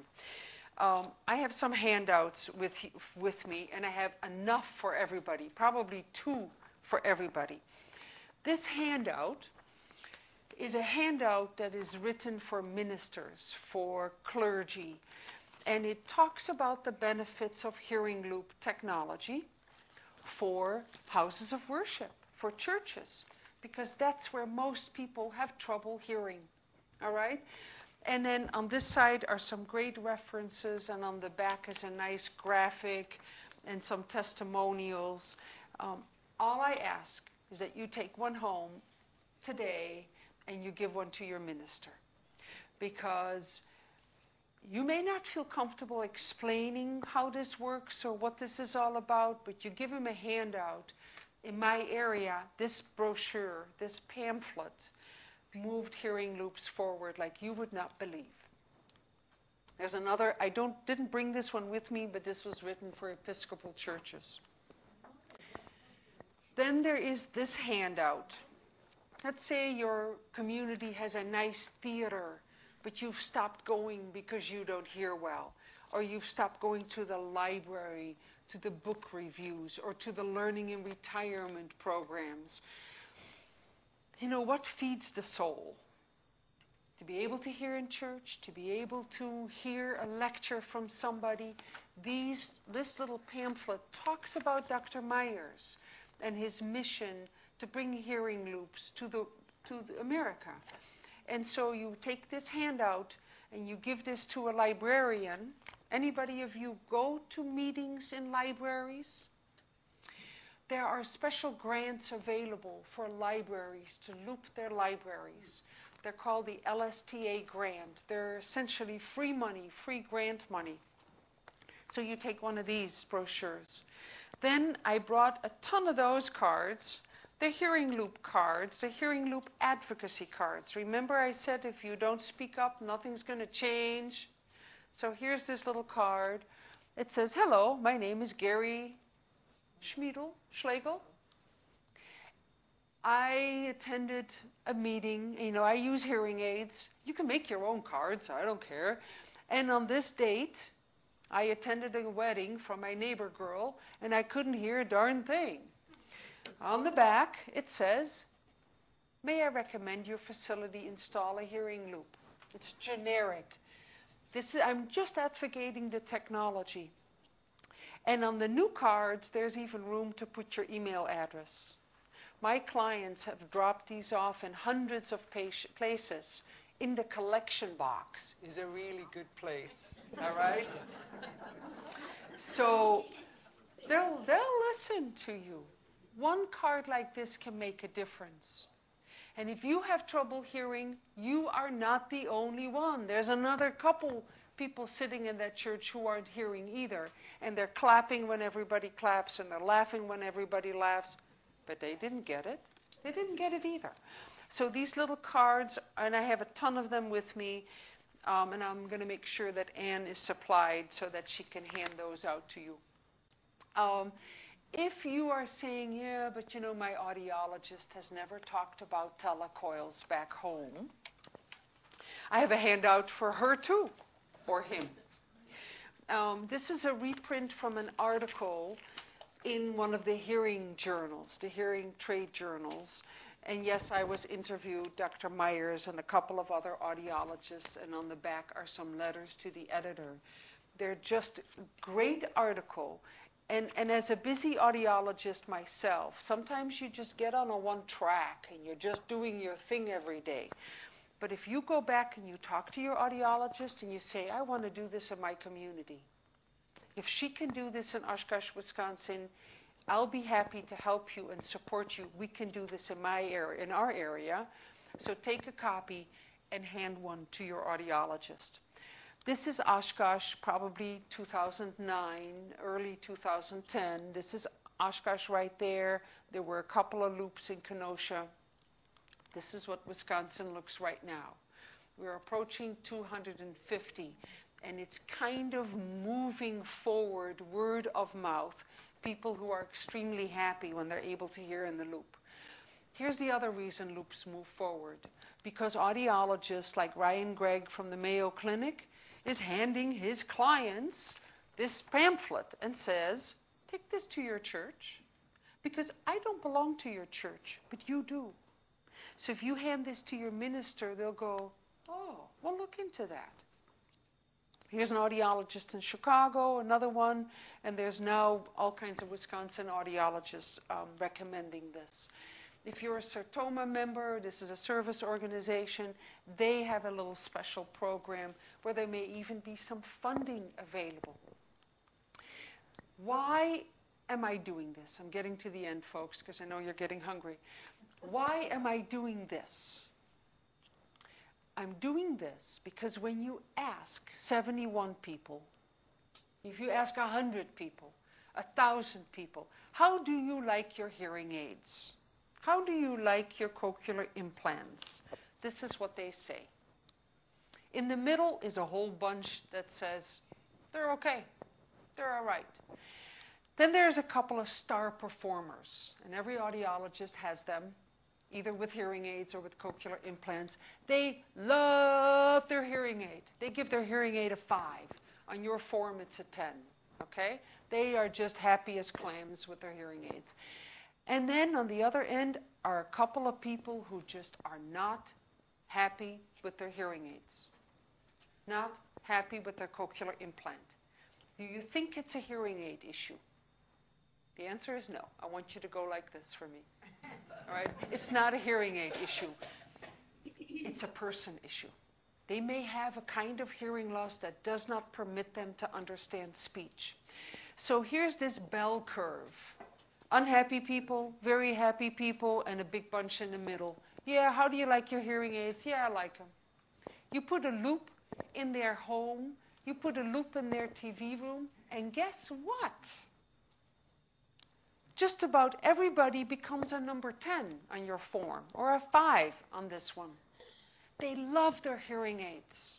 I have some handouts with me, and I have enough for everybody, probably 2 for everybody. This handout is a handout that is written for ministers, for clergy, and it talks about the benefits of hearing loop technology for houses of worship, for churches, because that's where most people have trouble hearing, all right? And then on this side are some great references, and on the back is a nice graphic and some testimonials. All I ask is that you take one home today and you give one to your minister, because you may not feel comfortable explaining how this works or what this is all about, but you give him a handout. In my area, this brochure, this pamphlet, moved hearing loops forward like you would not believe. There's another, I didn't bring this one with me, but this was written for Episcopal churches. Then there is this handout. Let's say your community has a nice theater, but you've stopped going because you don't hear well, or you've stopped going to the library, to the book reviews, or to the learning and retirement programs. You know, what feeds the soul? To be able to hear in church, to be able to hear a lecture from somebody. This little pamphlet talks about Dr. Myers and his mission to bring hearing loops to America. And so you take this handout and you give this to a librarian. Anybody of you go to meetings in libraries? There are special grants available for libraries to loop their libraries. They're called the LSTA grant. They're essentially free money, free grant money. So you take one of these brochures. Then I brought a ton of those cards. They're hearing loop cards. They're hearing loop advocacy cards. Remember I said if you don't speak up, nothing's going to change? So here's this little card. It says, hello, my name is Gary Schlegel. I attended a meeting. You know, I use hearing aids. You can make your own cards. I don't care. And on this date, I attended a wedding for my neighbor girl, and I couldn't hear a darn thing. On the back, it says, may I recommend your facility install a hearing loop? It's generic. I'm just advocating the technology. And on the new cards, there's even room to put your email address. My clients have dropped these off in hundreds of places. In the collection box is a really good place, all right? So they'll listen to you. One card like this can make a difference. And if you have trouble hearing, you are not the only one. There's another couple people sitting in that church who aren't hearing either. And they're clapping when everybody claps, and they're laughing when everybody laughs. But they didn't get it. They didn't get it either. So these little cards, and I have a ton of them with me, and I'm going to make sure that Anne is supplied so that she can hand those out to you. If you are saying, yeah, but you know, my audiologist has never talked about telecoils back home, I have a handout for her too, or him. This is a reprint from an article in one of the hearing journals, the hearing trade journals. And yes, I was interviewed, Dr. Myers and a couple of other audiologists, and on the back are some letters to the editor. They're just a great article. And as a busy audiologist myself, sometimes you just get on a one track and you're just doing your thing every day. But if you go back and you talk to your audiologist and you say, I want to do this in my community. If she can do this in Oshkosh, Wisconsin, I'll be happy to help you and support you. We can do this in my area, in our area. So take a copy and hand one to your audiologist. This is Oshkosh, probably 2009, early 2010. This is Oshkosh right there. There were a couple of loops in Kenosha. This is what Wisconsin looks right now. We're approaching 250, and it's kind of moving forward, word of mouth. People who are extremely happy when they're able to hear in the loop. Here's the other reason loops move forward. Because audiologists like Ryan Gregg from the Mayo Clinic is handing his clients this pamphlet and says, take this to your church, because I don't belong to your church, but you do. So if you hand this to your minister, they'll go, oh, we'll look into that. Here's an audiologist in Chicago, another one, and there's now all kinds of Wisconsin audiologists recommending this. If you're a Sertoma member, this is a service organization, they have a little special program where there may even be some funding available. Why am I doing this? I'm getting to the end, folks, because I know you're getting hungry. Why am I doing this? I'm doing this because when you ask 71 people, if you ask 100 people, 1,000 people, how do you like your hearing aids? How do you like your cochlear implants? This is what they say. In the middle is a whole bunch that says, they're okay, they're all right. Then there's a couple of star performers, and every audiologist has them. either with hearing aids or with cochlear implants, they love their hearing aid. They give their hearing aid a 5. On your form, it's a 10, okay? They are just happy as clams with their hearing aids. And then on the other end are a couple of people who just are not happy with their hearing aids, not happy with their cochlear implant. Do you think it's a hearing aid issue? The answer is no. I want you to go like this for me. All right? It's not a hearing aid issue. It's a person issue. They may have a kind of hearing loss that does not permit them to understand speech. So here's this bell curve. Unhappy people, very happy people, and a big bunch in the middle. Yeah, how do you like your hearing aids? Yeah, I like them. You put a loop in their home, you put a loop in their TV room, and guess what? Just about everybody becomes a number 10 on your form, or a 5 on this one. They love their hearing aids.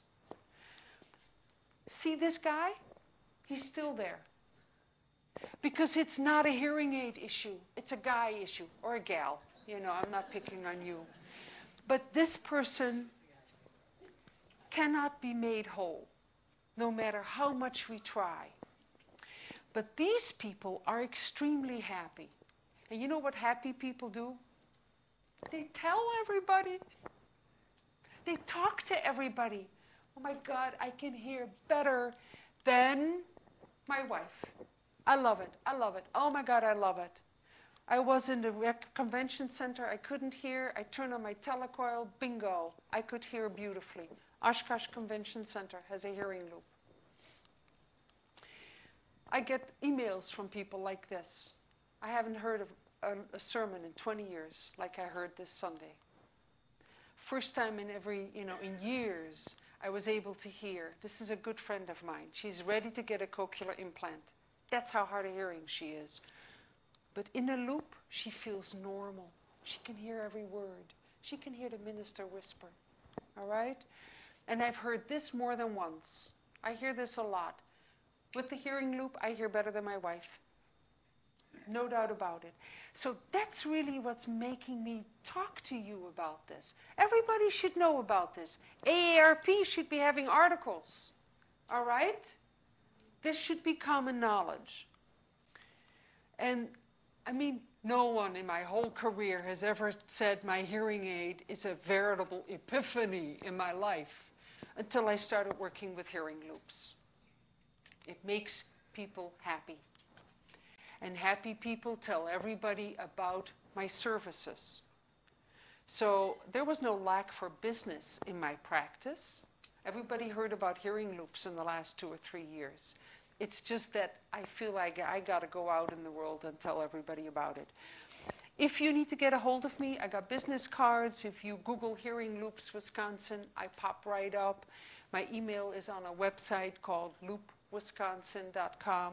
See this guy? He's still there. Because it's not a hearing aid issue. It's a guy issue, or a gal. You know, I'm not picking on you. But this person cannot be made whole, no matter how much we try. But these people are extremely happy. And you know what happy people do? They tell everybody. They talk to everybody. Oh my God, I can hear better than my wife. I love it. I love it. Oh my God, I love it. I was in the convention center. I couldn't hear. I turned on my T-coil. Bingo. I could hear beautifully. Oshkosh Convention Center has a hearing loop. I get emails from people like this. I haven't heard of a sermon in 20 years like I heard this Sunday. First time in in years, I was able to hear. This is a good friend of mine. She's ready to get a cochlear implant. That's how hard of hearing she is. But in a loop, she feels normal. She can hear every word. She can hear the minister whisper. All right? And I've heard this more than once. I hear this a lot. With the hearing loop, I hear better than my wife. No doubt about it. So that's really what's making me talk to you about this. Everybody should know about this. AARP should be having articles. All right? This should be common knowledge. And, I mean, no one in my whole career has ever said my hearing aid is a veritable epiphany in my life until I started working with hearing loops. It makes people happy. And happy people tell everybody about my services. So there was no lack for business in my practice. Everybody heard about hearing loops in the last 2 or 3 years. It's just that I feel like I got to go out in the world and tell everybody about it. If you need to get a hold of me, I got business cards. If you Google Hearing Loops Wisconsin, I pop right up. My email is on a website called loopwisconsin.com.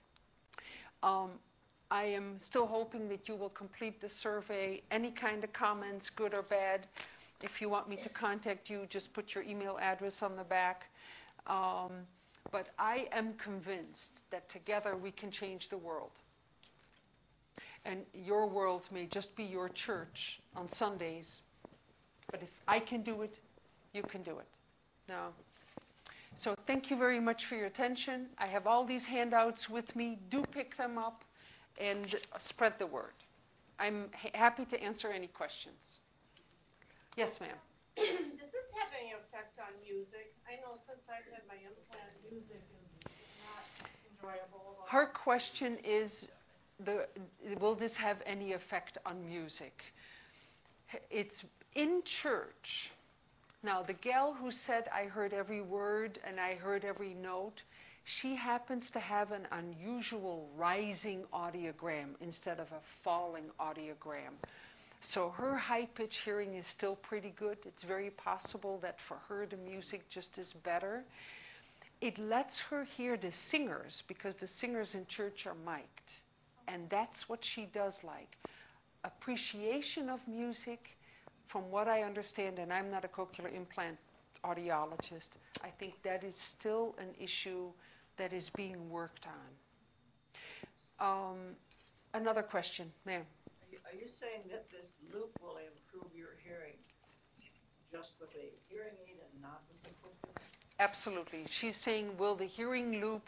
I am still hoping that you will complete the survey. Any kind of comments, good or bad. If you want me to contact you, just put your email address on the back. But I am convinced that together we can change the world. And your world may just be your church on Sundays. But if I can do it, you can do it. Now, so thank you very much for your attention. I have all these handouts with me. Do pick them up and spread the word. I'm happy to answer any questions. Yes, ma'am. Does this have any effect on music? I know since I've had my implant, music is not enjoyable at all. Her question is, will this have any effect on music? It's in church. Now, the gal who said I heard every word and I heard every note, she happens to have an unusual rising audiogram instead of a falling audiogram. So her high-pitch hearing is still pretty good. It's very possible that for her the music just is better. It lets her hear the singers because the singers in church are mic'd. And that's what she does like. Appreciation of music, from what I understand, and I'm not a cochlear implant audiologist, I think that is still an issue that is being worked on. Another question, ma'am. I Are you saying that this loop will improve your hearing just with a hearing aid and not with the cochlear? Absolutely. She's saying, will the hearing loop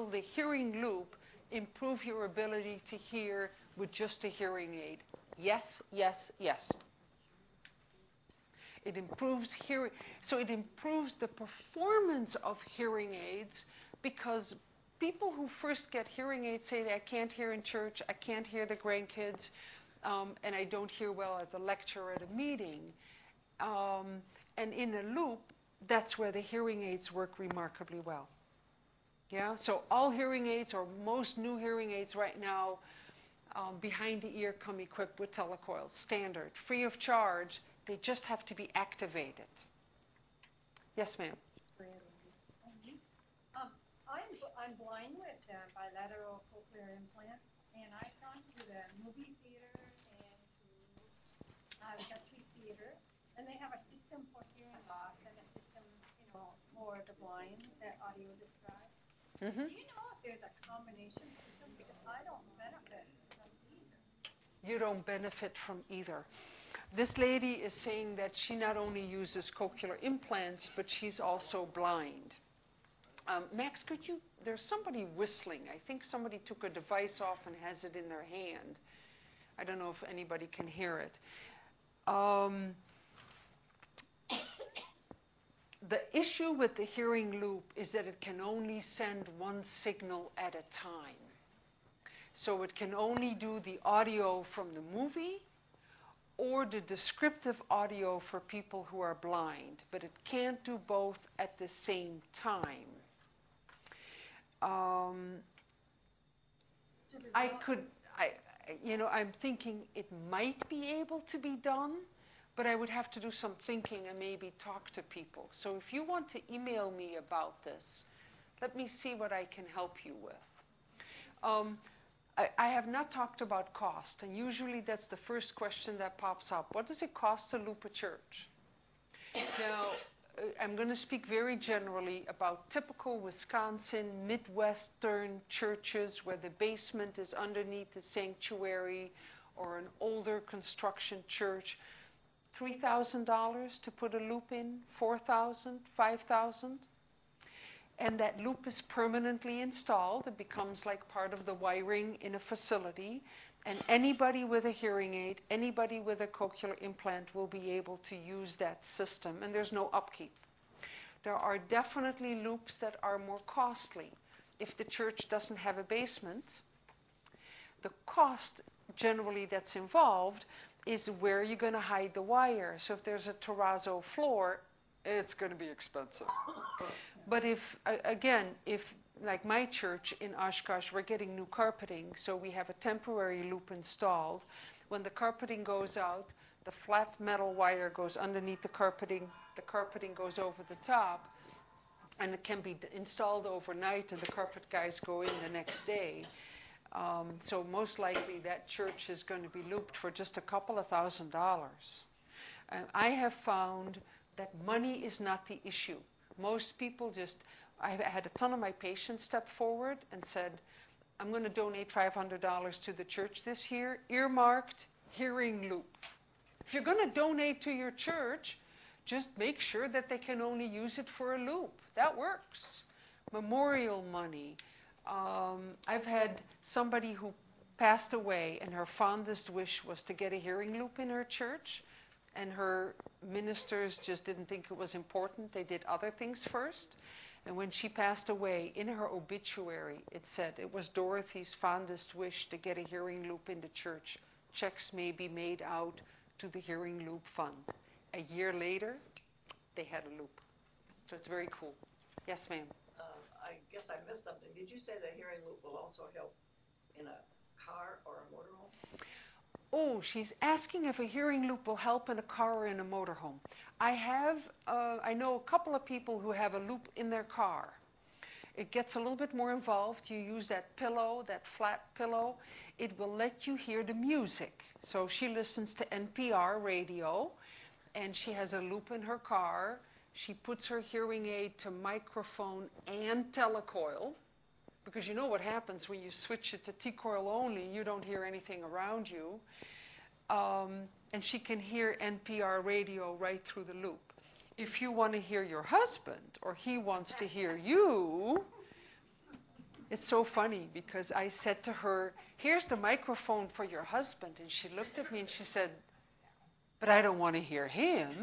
improve your ability to hear with just a hearing aid? Yes, yes, yes. It improves hearing, so it improves the performance of hearing aids, because people who first get hearing aids say that I can't hear in church, I can't hear the grandkids, and I don't hear well at the lecture or at a meeting. And in a loop, that's where the hearing aids work remarkably well. Yeah, so all hearing aids, or most new hearing aids right now, behind the ear come equipped with telecoils, standard, free of charge. They just have to be activated. Yes, ma'am. I'm blind with bilateral cochlear implant, and I've gone to the movie theater and to Guthrie Theater, and they have a system for hearing loss and a system, for the blind that audio describes. Mm-hmm. Do you know if there's a combination system? Because I don't benefit from either. You don't benefit from either. This lady is saying that she not only uses cochlear implants, but she's also blind. Max, there's somebody whistling. I think somebody took a device off and has it in their hand. I don't know if anybody can hear it. The issue with the hearing loop is that it can only send one signal at a time. So it can only do the audio from the movie or the descriptive audio for people who are blind, but it can't do both at the same time. I'm thinking it might be able to be done, but I would have to do some thinking and maybe talk to people. So if you want to email me about this, let me see what I can help you with. I have not talked about cost, and usually that's the first question that pops up. What does it cost to loop a church? Now, I'm going to speak very generally about typical Wisconsin, Midwestern churches where the basement is underneath the sanctuary, or an older construction church. $3,000 to put a loop in, $4,000, $5,000. And that loop is permanently installed. It becomes like part of the wiring in a facility. And anybody with a hearing aid, anybody with a cochlear implant will be able to use that system. And there's no upkeep. There are definitely loops that are more costly. If the church doesn't have a basement, the cost generally that's involved is where you're going to hide the wire. So if there's a terrazzo floor, it's going to be expensive. But if like my church in Oshkosh, we're getting new carpeting, so we have a temporary loop installed. When the carpeting goes out, the flat metal wire goes underneath the carpeting goes over the top, and it can be installed overnight, and the carpet guys go in the next day. So most likely that church is going to be looped for just a couple of $1,000. I have found that money is not the issue. Most people I had a ton of my patients step forward and said, I'm going to donate $500 to the church this year, earmarked hearing loop. If you're going to donate to your church, just make sure that they can only use it for a loop. That works. Memorial money. I've had somebody who passed away, and her fondest wish was to get a hearing loop in her church, and her ministers just didn't think it was important. They did other things first. And when she passed away, in her obituary, it said it was Dorothy's fondest wish to get a hearing loop in the church. Checks may be made out to the hearing loop fund. A year later, they had a loop. So it's very cool. Yes, ma'am. I guess I missed something. Did you say the hearing loop will also help in a car or a motorhome? Oh, she's asking if a hearing loop will help in a car or in a motorhome. I know a couple of people who have a loop in their car. It gets a little bit more involved. You use that pillow, that flat pillow. It will let you hear the music. So she listens to NPR radio, and she has a loop in her car. She puts her hearing aid to microphone and telecoil, because you know what happens when you switch it to T-coil only, you don't hear anything around you. and she can hear NPR radio right through the loop. If you want to hear your husband or he wants to hear you, it's so funny because I said to her, here's the microphone for your husband. And she looked at me and she said, but I don't want to hear him.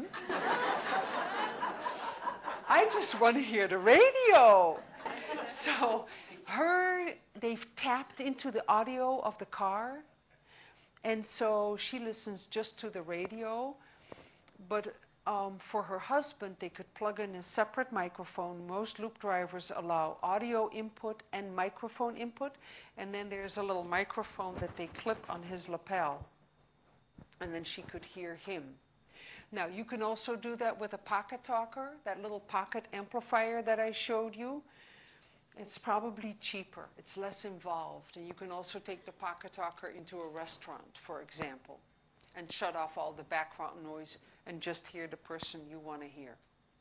I just want to hear the radio. So they've tapped into the audio of the car. And so she listens just to the radio. But for her husband, they could plug in a separate microphone. Most loop drivers allow audio input and microphone input. And then there's a little microphone that they clip on his lapel. And then she could hear him. Now, you can also do that with a pocket talker, that little pocket amplifier that I showed you. It's probably cheaper. It's less involved. And you can also take the pocket talker into a restaurant, for example, and shut off all the background noise and just hear the person you want to hear.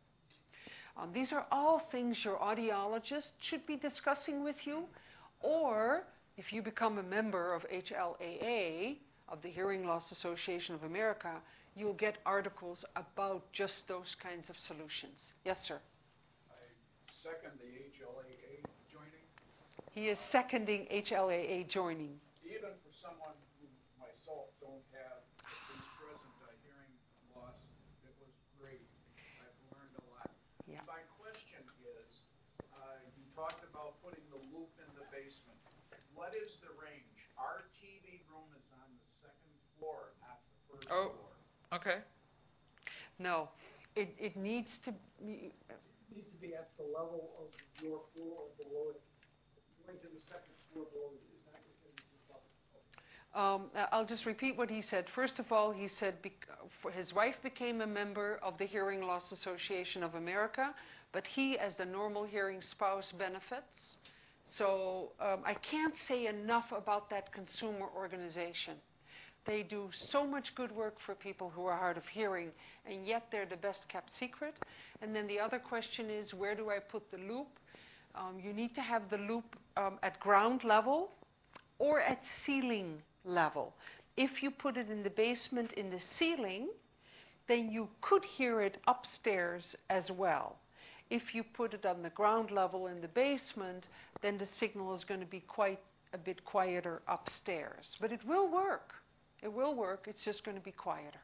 These are all things your audiologist should be discussing with you. Or, if you become a member of HLAA, of the Hearing Loss Association of America, you'll get articles about just those kinds of solutions. Yes, sir? Second the HLAA joining. He is seconding HLAA joining. Even for someone who myself don't have at least present hearing loss, it was great. I've learned a lot. Yeah. My question is, you talked about putting the loop in the basement. What is the range? Our TV room is on the second floor, not the first floor. Okay. No, it needs to be. Needs to be at the level of your floor or below it. Going to the second floor below it is not going to be I'll just repeat what he said. First of all, he said his wife became a member of the Hearing Loss Association of America, but he, as the normal hearing spouse, benefits. So I can't say enough about that consumer organization. They do so much good work for people who are hard of hearing, and yet they're the best kept secret. And then the other question is, where do I put the loop? You need to have the loop at ground level or at ceiling level. If you put it in the basement in the ceiling, then you could hear it upstairs as well. If you put it on the ground level in the basement, then the signal is going to be quite a bit quieter upstairs. But it will work. It will work. It's just going to be quieter.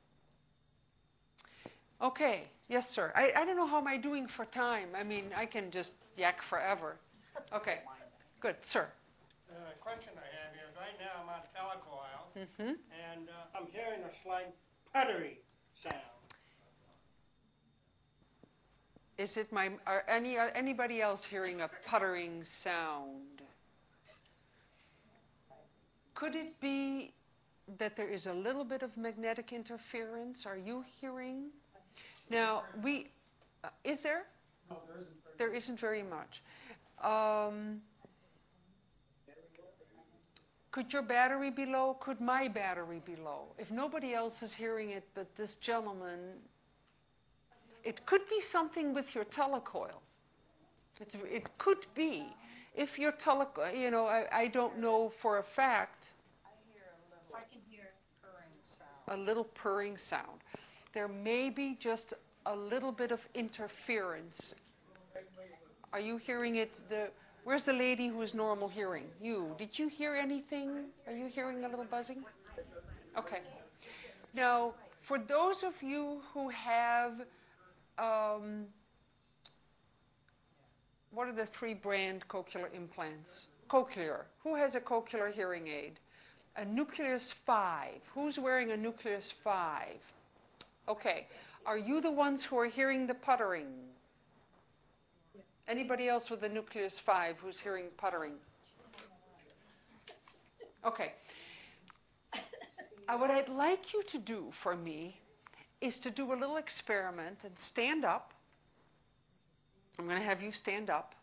Okay. Yes, sir. I don't know how am I doing for time. I mean, I can just yak forever. Okay. Good. Sir. The question I have is, right now I'm on T-coil, Mm-hmm. and I'm hearing a slight puttery sound. Is it are anybody else hearing a puttering sound? Could it be that there is a little bit of magnetic interference? Are you hearing? Now, is there? No, there isn't very much. Could your battery be low? Could my battery be low? If nobody else is hearing it but this gentleman, it could be something with your telecoil. It could be. If your telecoil, I don't know for a fact. I can hear purring sound. A little purring sound. There may be just a little bit of interference. Are you hearing it? Where's the lady who is normal hearing? You. Did you hear anything? Are you hearing a little buzzing? Okay. Now, for those of you who have, what are the 3 brand cochlear implants? Cochlear. Who has a cochlear hearing aid? A Nucleus 5. Who's wearing a Nucleus 5? Okay. Are you the ones who are hearing the puttering? Anybody else with a Nucleus 5 who's hearing puttering? Okay. What I'd like you to do for me is to do a little experiment and stand up. I'm going to have you stand up.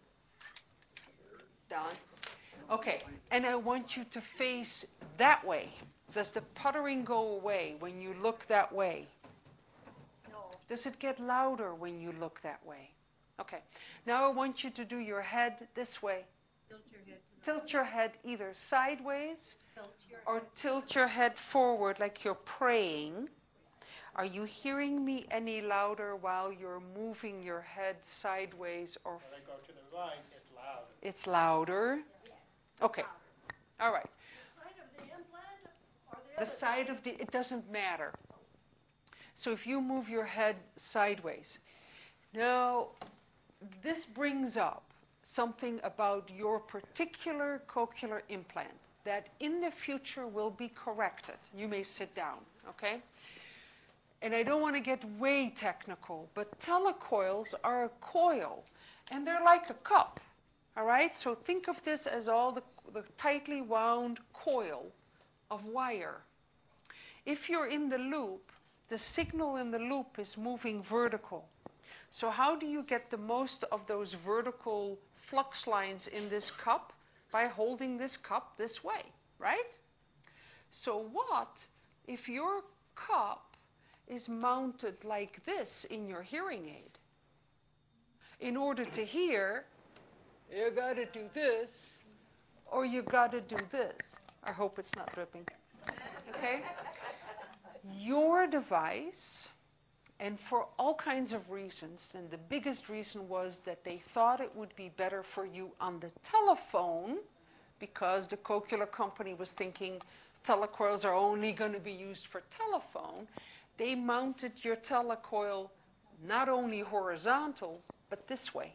Don. Okay. And I want you to face that way. Does the puttering go away when you look that way? No. Does it get louder when you look that way? Okay. Now I want you to do your head this way. Tilt your head to the Tilt your head either sideways tilt your or head. tilt your head forward like you're praying. Are you hearing me any louder while you're moving your head sideways or When I go to the right, it's louder. it's louder? Okay. All right. The side of the implant or the The other side of the, it doesn't matter. So if you move your head sideways. Now, this brings up something about your particular cochlear implant that in the future will be corrected. You may sit down, okay? And I don't want to get way technical, but telecoils are a coil, and they're like a cup, all right? So think of this as all the tightly wound coil of wire. If you're in the loop, the signal in the loop is moving vertical. So how do you get the most of those vertical flux lines in this cup? By holding this cup this way, right? So what if your cup is mounted like this in your hearing aid? In order to hear, you got to do this, or you got to do this. I hope it's not dripping. Okay? Your device, and for all kinds of reasons, and the biggest reason was that they thought it would be better for you on the telephone, because the cochlear company was thinking telecoils are only going to be used for telephone. They mounted your telecoil not only horizontal, but this way.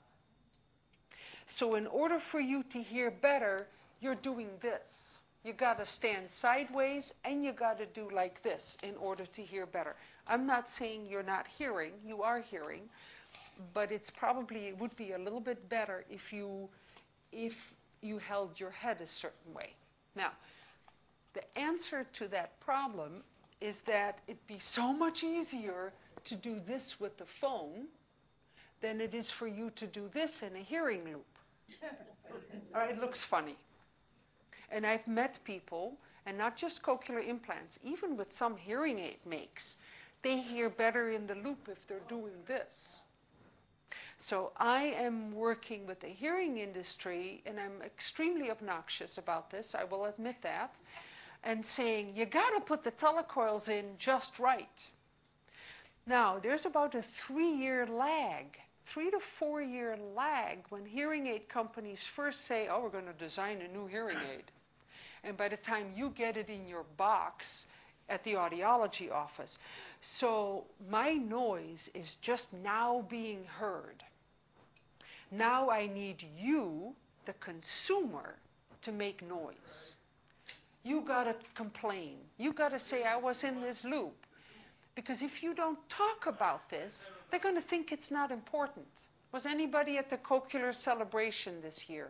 So in order for you to hear better, you're doing this. You got to stand sideways and you got to do like this in order to hear better. I'm not saying you're not hearing, you are hearing, but it would be a little bit better if you held your head a certain way. Now, the answer to that problem is that it'd be so much easier to do this with the phone than it is for you to do this in a hearing loop. It looks funny. And I've met people, and not just cochlear implants, even with some hearing aid makes, they hear better in the loop if they're doing this. So I am working with the hearing industry, and I'm extremely obnoxious about this, I will admit that, and saying, you got to put the telecoils in just right. Now, there's about a 3-year lag, 3 to 4 year lag when hearing aid companies first say, oh, we're going to design a new hearing aid. And by the time you get it in your box at the audiology office. So my noise is just now being heard. Now I need you, the consumer, to make noise. You got to complain. You got to say, I was in this loop. Because if you don't talk about this, they're going to think it's not important. Was anybody at the Cochlear celebration this year?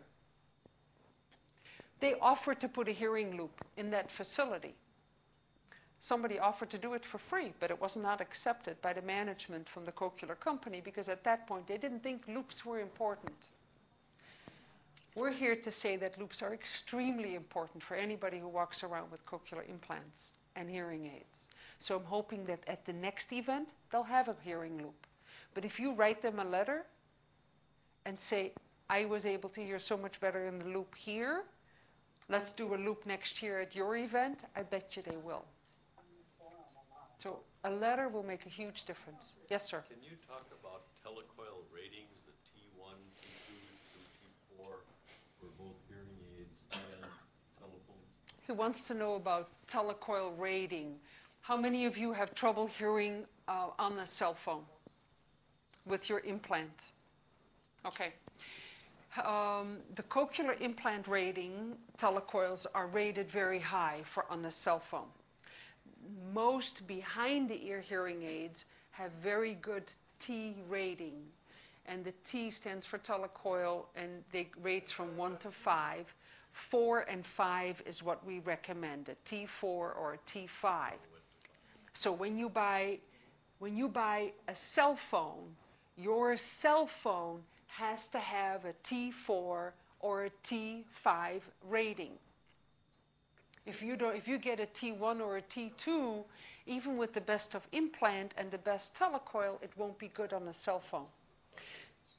They offered to put a hearing loop in that facility. Somebody offered to do it for free, but it was not accepted by the management from the Cochlear company because at that point they didn't think loops were important. We're here to say that loops are extremely important for anybody who walks around with cochlear implants and hearing aids. So I'm hoping that at the next event, they'll have a hearing loop. But if you write them a letter and say, I was able to hear so much better in the loop here, let's do a loop next year at your event, I bet you they will. So a letter will make a huge difference. Yes, sir? Can you talk about telecoil ratings, the T1, T2, T4, for both hearing aids and telephones? He wants to know about telecoil rating. How many of you have trouble hearing on a cell phone with your implant? Okay. The cochlear implant rating, telecoils are rated very high for on a cell phone. Most behind-the-ear hearing aids have very good T rating. And the T stands for telecoil, and they rates from 1 to 5. 4 and 5 is what we recommend, a T4 or a T5. So when you buy a cell phone, your cell phone has to have a T4 or a T5 rating. If you get a T1 or a T2, even with the best of implant and the best telecoil, it won't be good on a cell phone.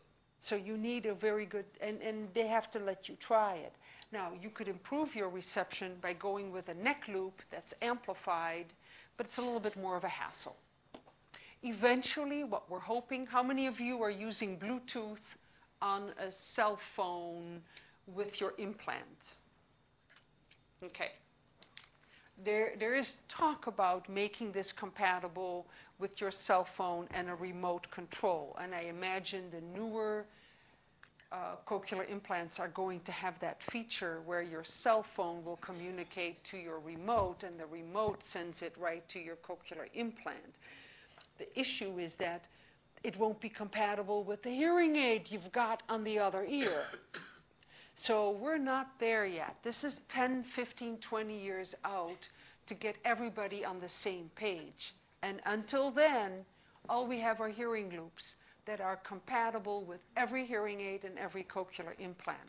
So you need a very good, and they have to let you try it. Now, you could improve your reception by going with a neck loop that's amplified, but it's a little bit more of a hassle. Eventually, what we're hoping, how many of you are using Bluetooth on a cell phone with your implant? Okay. There is talk about making this compatible with your cell phone and a remote control. And I imagine the newer cochlear implants are going to have that feature where your cell phone will communicate to your remote and the remote sends it right to your cochlear implant. The issue is that it won't be compatible with the hearing aid you've got on the other ear. So we're not there yet. This is 10, 15, 20 years out to get everybody on the same page. And until then, all we have are hearing loops that are compatible with every hearing aid and every cochlear implant.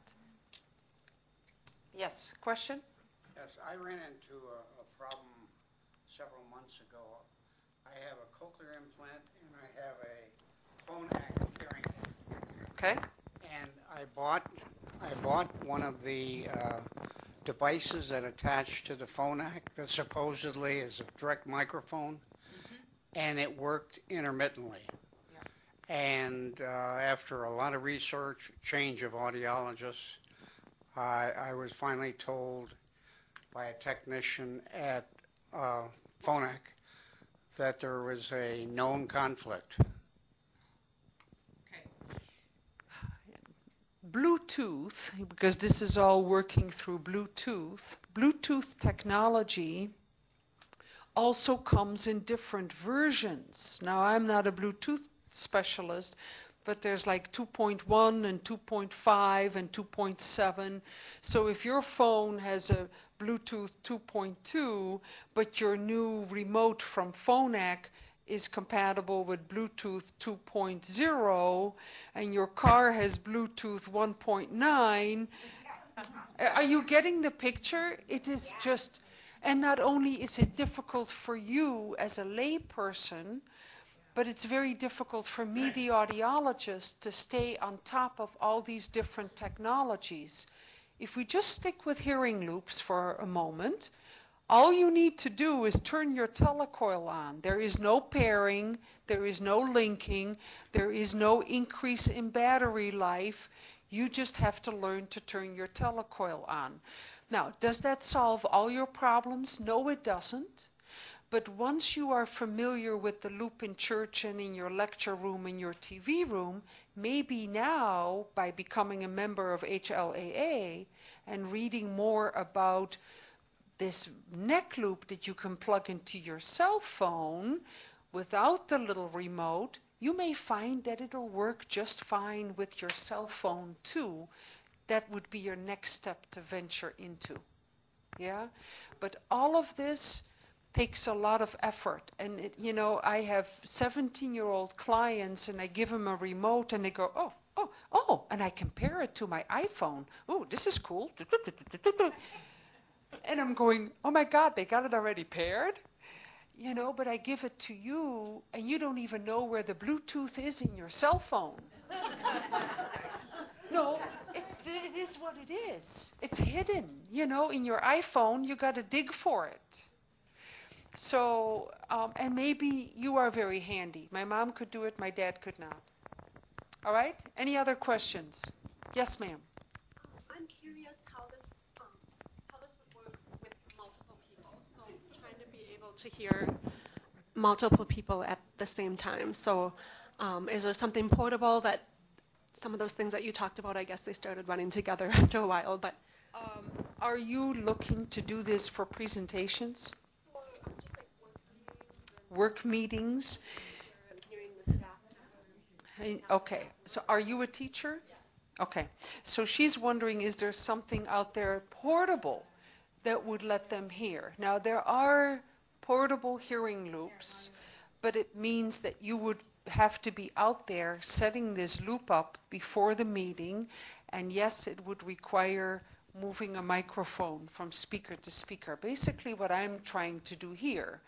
Yes, question? Yes, I ran into a problem several months ago. I have a cochlear implant and I have a phone-act hearing aid. Okay. And I bought one of the devices that attach to the phone-act that supposedly is a direct microphone, and it worked intermittently. Yeah. And after a lot of research, change of audiologists, I was finally told by a technician at Phonak that there was a known conflict. Bluetooth, because this is all working through Bluetooth, Bluetooth technology also comes in different versions. Now, I'm not a Bluetooth specialist, but there's like 2.1 and 2.5 and 2.7. So if your phone has a Bluetooth 2.2, but your new remote from Phonak is compatible with Bluetooth 2.0, and your car has Bluetooth 1.9, are you getting the picture? It is just, and not only is it difficult for you as a lay person, but it's very difficult for me, the audiologist, to stay on top of all these different technologies. If we just stick with hearing loops for a moment, all you need to do is turn your T-coil on. There is no pairing, there is no linking, there is no increase in battery life. You just have to learn to turn your T-coil on. Now, does that solve all your problems? No, it doesn't. But once you are familiar with the loop in church and in your lecture room and your TV room, maybe now, by becoming a member of HLAA and reading more about this neck loop that you can plug into your cell phone without the little remote, you may find that it'll work just fine with your cell phone too. That would be your next step to venture into. Yeah? But all of this takes a lot of effort. And, you know, I have 17-year-old clients and I give them a remote and they go, oh, and I compare it to my iPhone. Oh, this is cool. And I'm going, oh my God, they got it already paired? You know, but I give it to you, and you don't even know where the Bluetooth is in your cell phone. No, it is what it is. It's hidden. You know, in your iPhone, you got to dig for it. So, and maybe you are very handy. My mom could do it, my dad could not. All right? Any other questions? Yes, ma'am. I'm curious how this would work with multiple people. So trying to be able to hear multiple people at the same time. So is there something portable that some of those things that you talked about, I guess they started running together after a while, but. Are you looking to do this for presentations? For just like work meetings? Hearing the staff. Okay, so are you a teacher? Okay, so she's wondering, is there something out there portable that would let them hear? Now, there are portable hearing loops, but it means that you would have to be out there setting this loop up before the meeting, and yes, it would require moving a microphone from speaker to speaker. Basically what I'm trying to do here.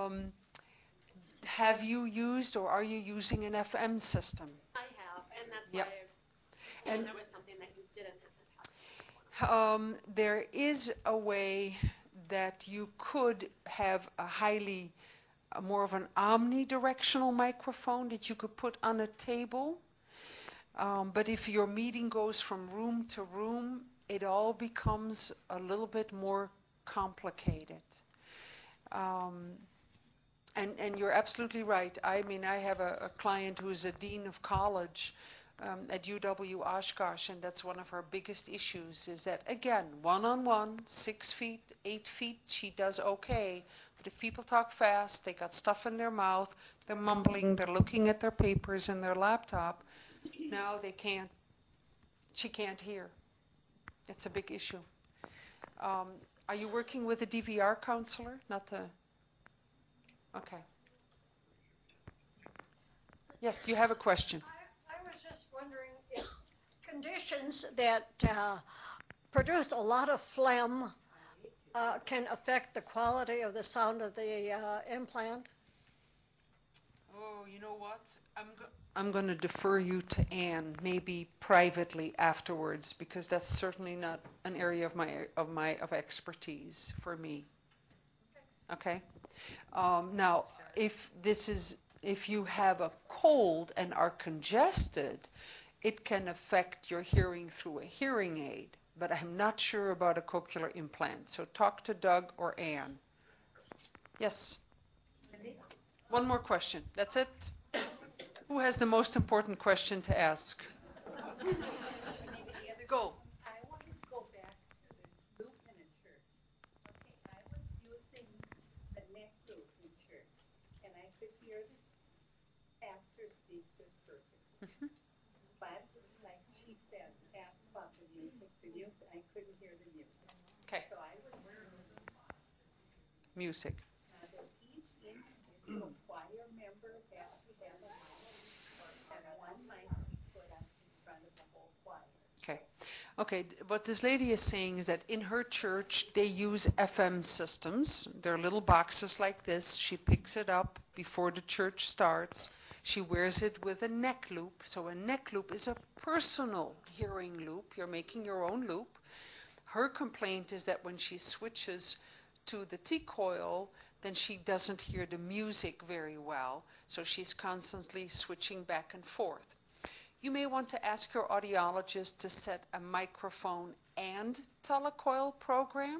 Have you used or are you using an FM system? I have, and that's Yep. why And that was something that you didn't have the past. there is a way that you could have more of an omnidirectional microphone that you could put on a table. But if your meeting goes from room to room, it all becomes a little bit more complicated. And you're absolutely right. I mean, I have a client who's a dean of college at UW Oshkosh, and that's one of her biggest issues is that, again, one-on-one, 6 feet, 8 feet, she does okay. But if people talk fast, they got stuff in their mouth, they're mumbling, they're looking at their papers and their laptop, now she can't hear. It's a big issue. Are you working with a DVR counselor? Okay. Yes, you have a question. I was just wondering if conditions that produce a lot of phlegm can affect the quality of the sound of the implant. Oh, you know what? I'm going to defer you to Anne, maybe privately afterwards, because that's certainly not an area of expertise for me. Okay. Now, if you have a cold and are congested, it can affect your hearing through a hearing aid. But I'm not sure about a cochlear implant. So talk to Doug or Anne. Yes. One more question. That's it? Who has the most important question to ask? Go. I want to go back to the loop in a church. Okay, I was using the neck loop in church, and I could hear the pastor speak just perfectly. But, like she said, asked about the music, I couldn't hear the music. Okay. So I would Music. Now, does each individual choir member have to have a mic, or can one mic be put up in front of the whole choir? Okay, what this lady is saying is that in her church they use FM systems. They're little boxes like this. She picks it up before the church starts. She wears it with a neck loop. So a neck loop is a personal hearing loop. You're making your own loop. Her complaint is that when she switches to the T-coil, then she doesn't hear the music very well. So she's constantly switching back and forth. You may want to ask your audiologist to set a microphone and telecoil program.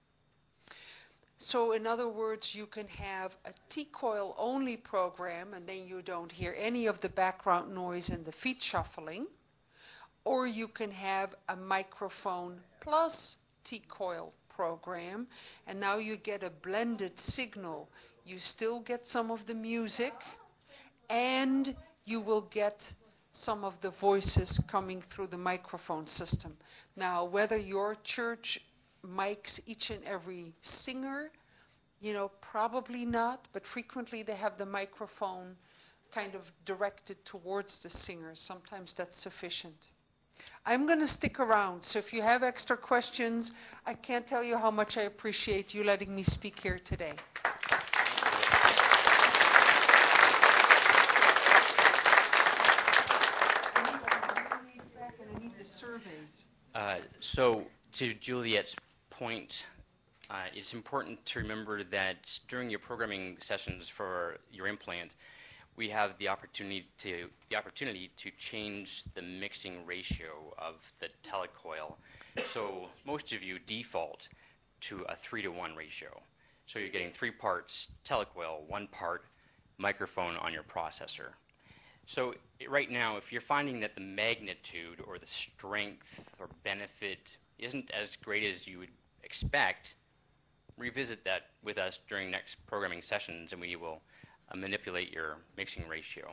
So in other words, you can have a T-coil only program and then you don't hear any of the background noise and the feet shuffling. Or you can have a microphone plus T-coil program and now you get a blended signal. You still get some of the music and you will get some of the voices coming through the microphone system. Now, whether your church mics each and every singer, probably not, but frequently they have the microphone kind of directed towards the singer. Sometimes that's sufficient. I'm going to stick around, so if you have extra questions, I can't tell you how much I appreciate you letting me speak here today. So to Juliette's point, it's important to remember that during your programming sessions for your implant, we have the opportunity to change the mixing ratio of the telecoil. So most of you default to a 3-to-1 ratio. So you're getting 3 parts telecoil, 1 part microphone on your processor. So right now, if you're finding that the magnitude or the strength or benefit isn't as great as you would expect, revisit that with us during next programming sessions and we will manipulate your mixing ratio.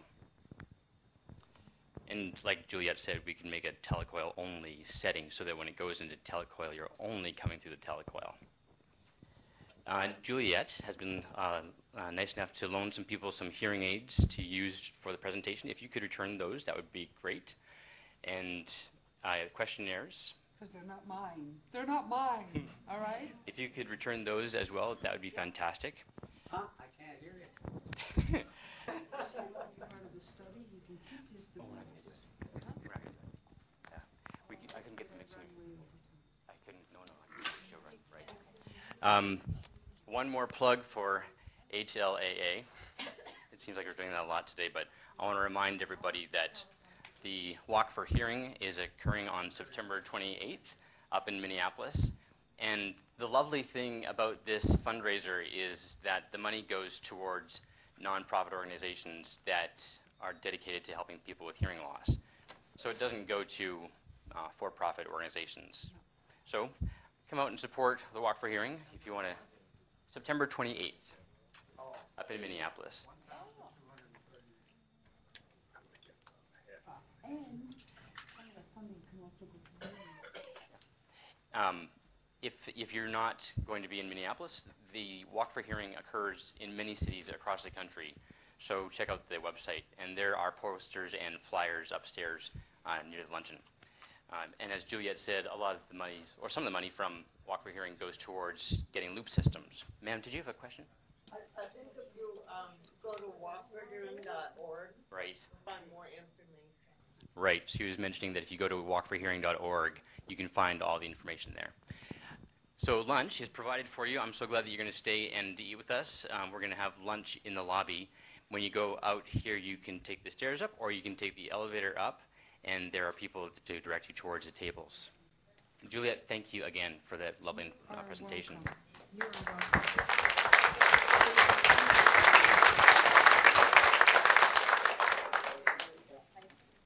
And like Juliette said, we can make a telecoil only setting so that when it goes into telecoil, you're only coming through the telecoil. Juliette has been nice enough to loan some people some hearing aids to use for the presentation. If you could return those, that would be great. And questionnaires. Because they're not mine. They're not mine. All right? If you could return those as well, that would be fantastic. I can't hear you. Part of the study, he can keep his device. Right. One more plug for HLAA. It seems like we're doing that a lot today, but I want to remind everybody that the Walk for Hearing is occurring on September 28th up in Minneapolis. And the lovely thing about this fundraiser is that the money goes towards nonprofit organizations that are dedicated to helping people with hearing loss. So it doesn't go to for-profit organizations. So come out and support the Walk for Hearing if you want to. September 28th up in Minneapolis. If you're not going to be in Minneapolis, the Walk for Hearing occurs in many cities across the country. So check out the website, and there are posters and flyers upstairs near the luncheon. And as Juliette said, a lot of the monies, or some of the money from Walk for Hearing goes towards getting loop systems. Ma'am, did you have a question? I think if you go to walkforhearing.org, right, find more information. Right. She was mentioning that if you go to walkforhearing.org, you can find all the information there. So lunch is provided for you. I'm so glad that you're going to stay and eat with us. We're going to have lunch in the lobby. When you go out here, you can take the stairs up, or you can take the elevator up, and there are people to direct you towards the tables. Juliette, thank you again for that lovely presentation. Welcome. You're welcome.